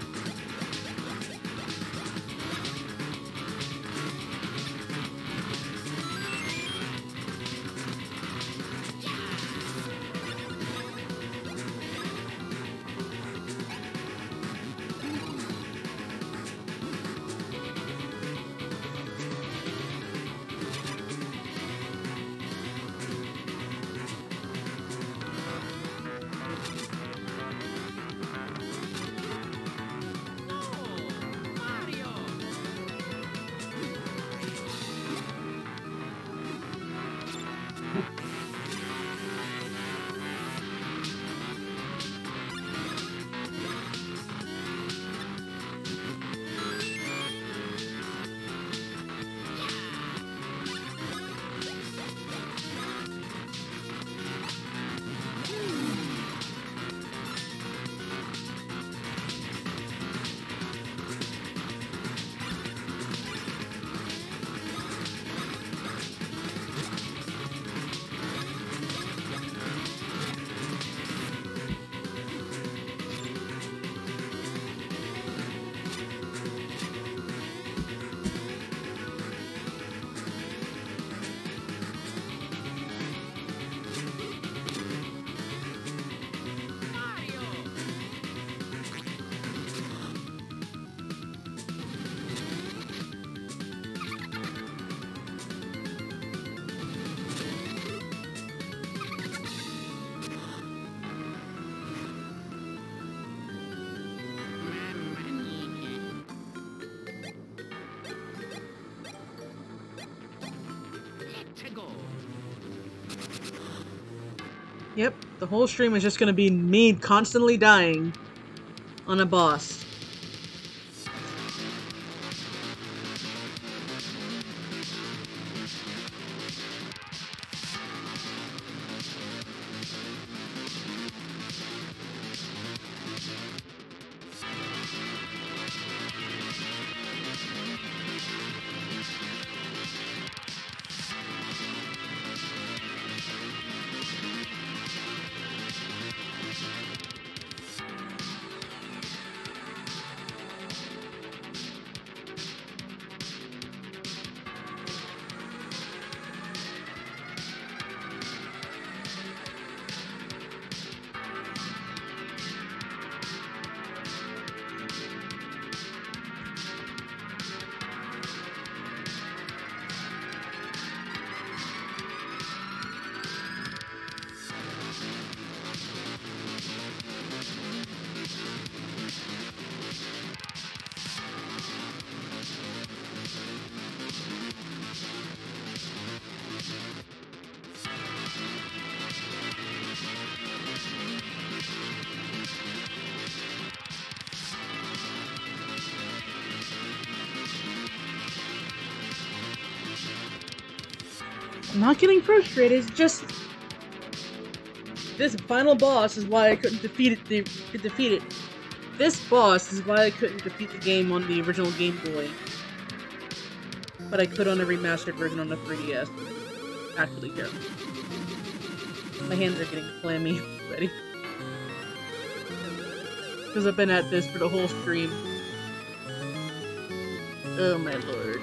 Speaker 1: Yep, the whole stream is just gonna be me constantly dying on a boss. I'm not getting frustrated, it's just this final boss is why I couldn't defeat it to, to defeat it. This boss is why I couldn't defeat the game on the original Game Boy. But I could on a remastered version on the three D S. Actually, here. My hands are getting clammy already. Because I've been at this for the whole stream. Oh my lord.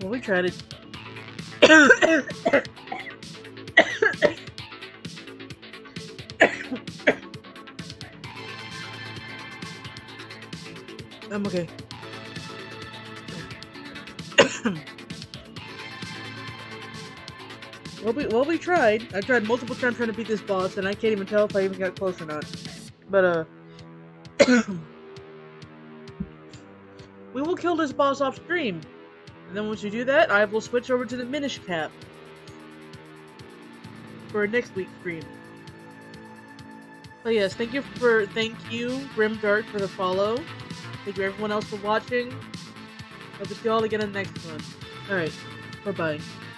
Speaker 1: Well, we tried it. I'm okay. well, we well we tried. I tried multiple times trying to beat this boss, and I can't even tell if I even got close or not. But uh, we will kill this boss off stream, and then once you do that, I will switch over to the Minish Cap for next week's stream. But yes, thank you for thank you Grimdark for the follow. Thank you everyone else for watching. Hope to see you all again in the next one. Alright, bye bye.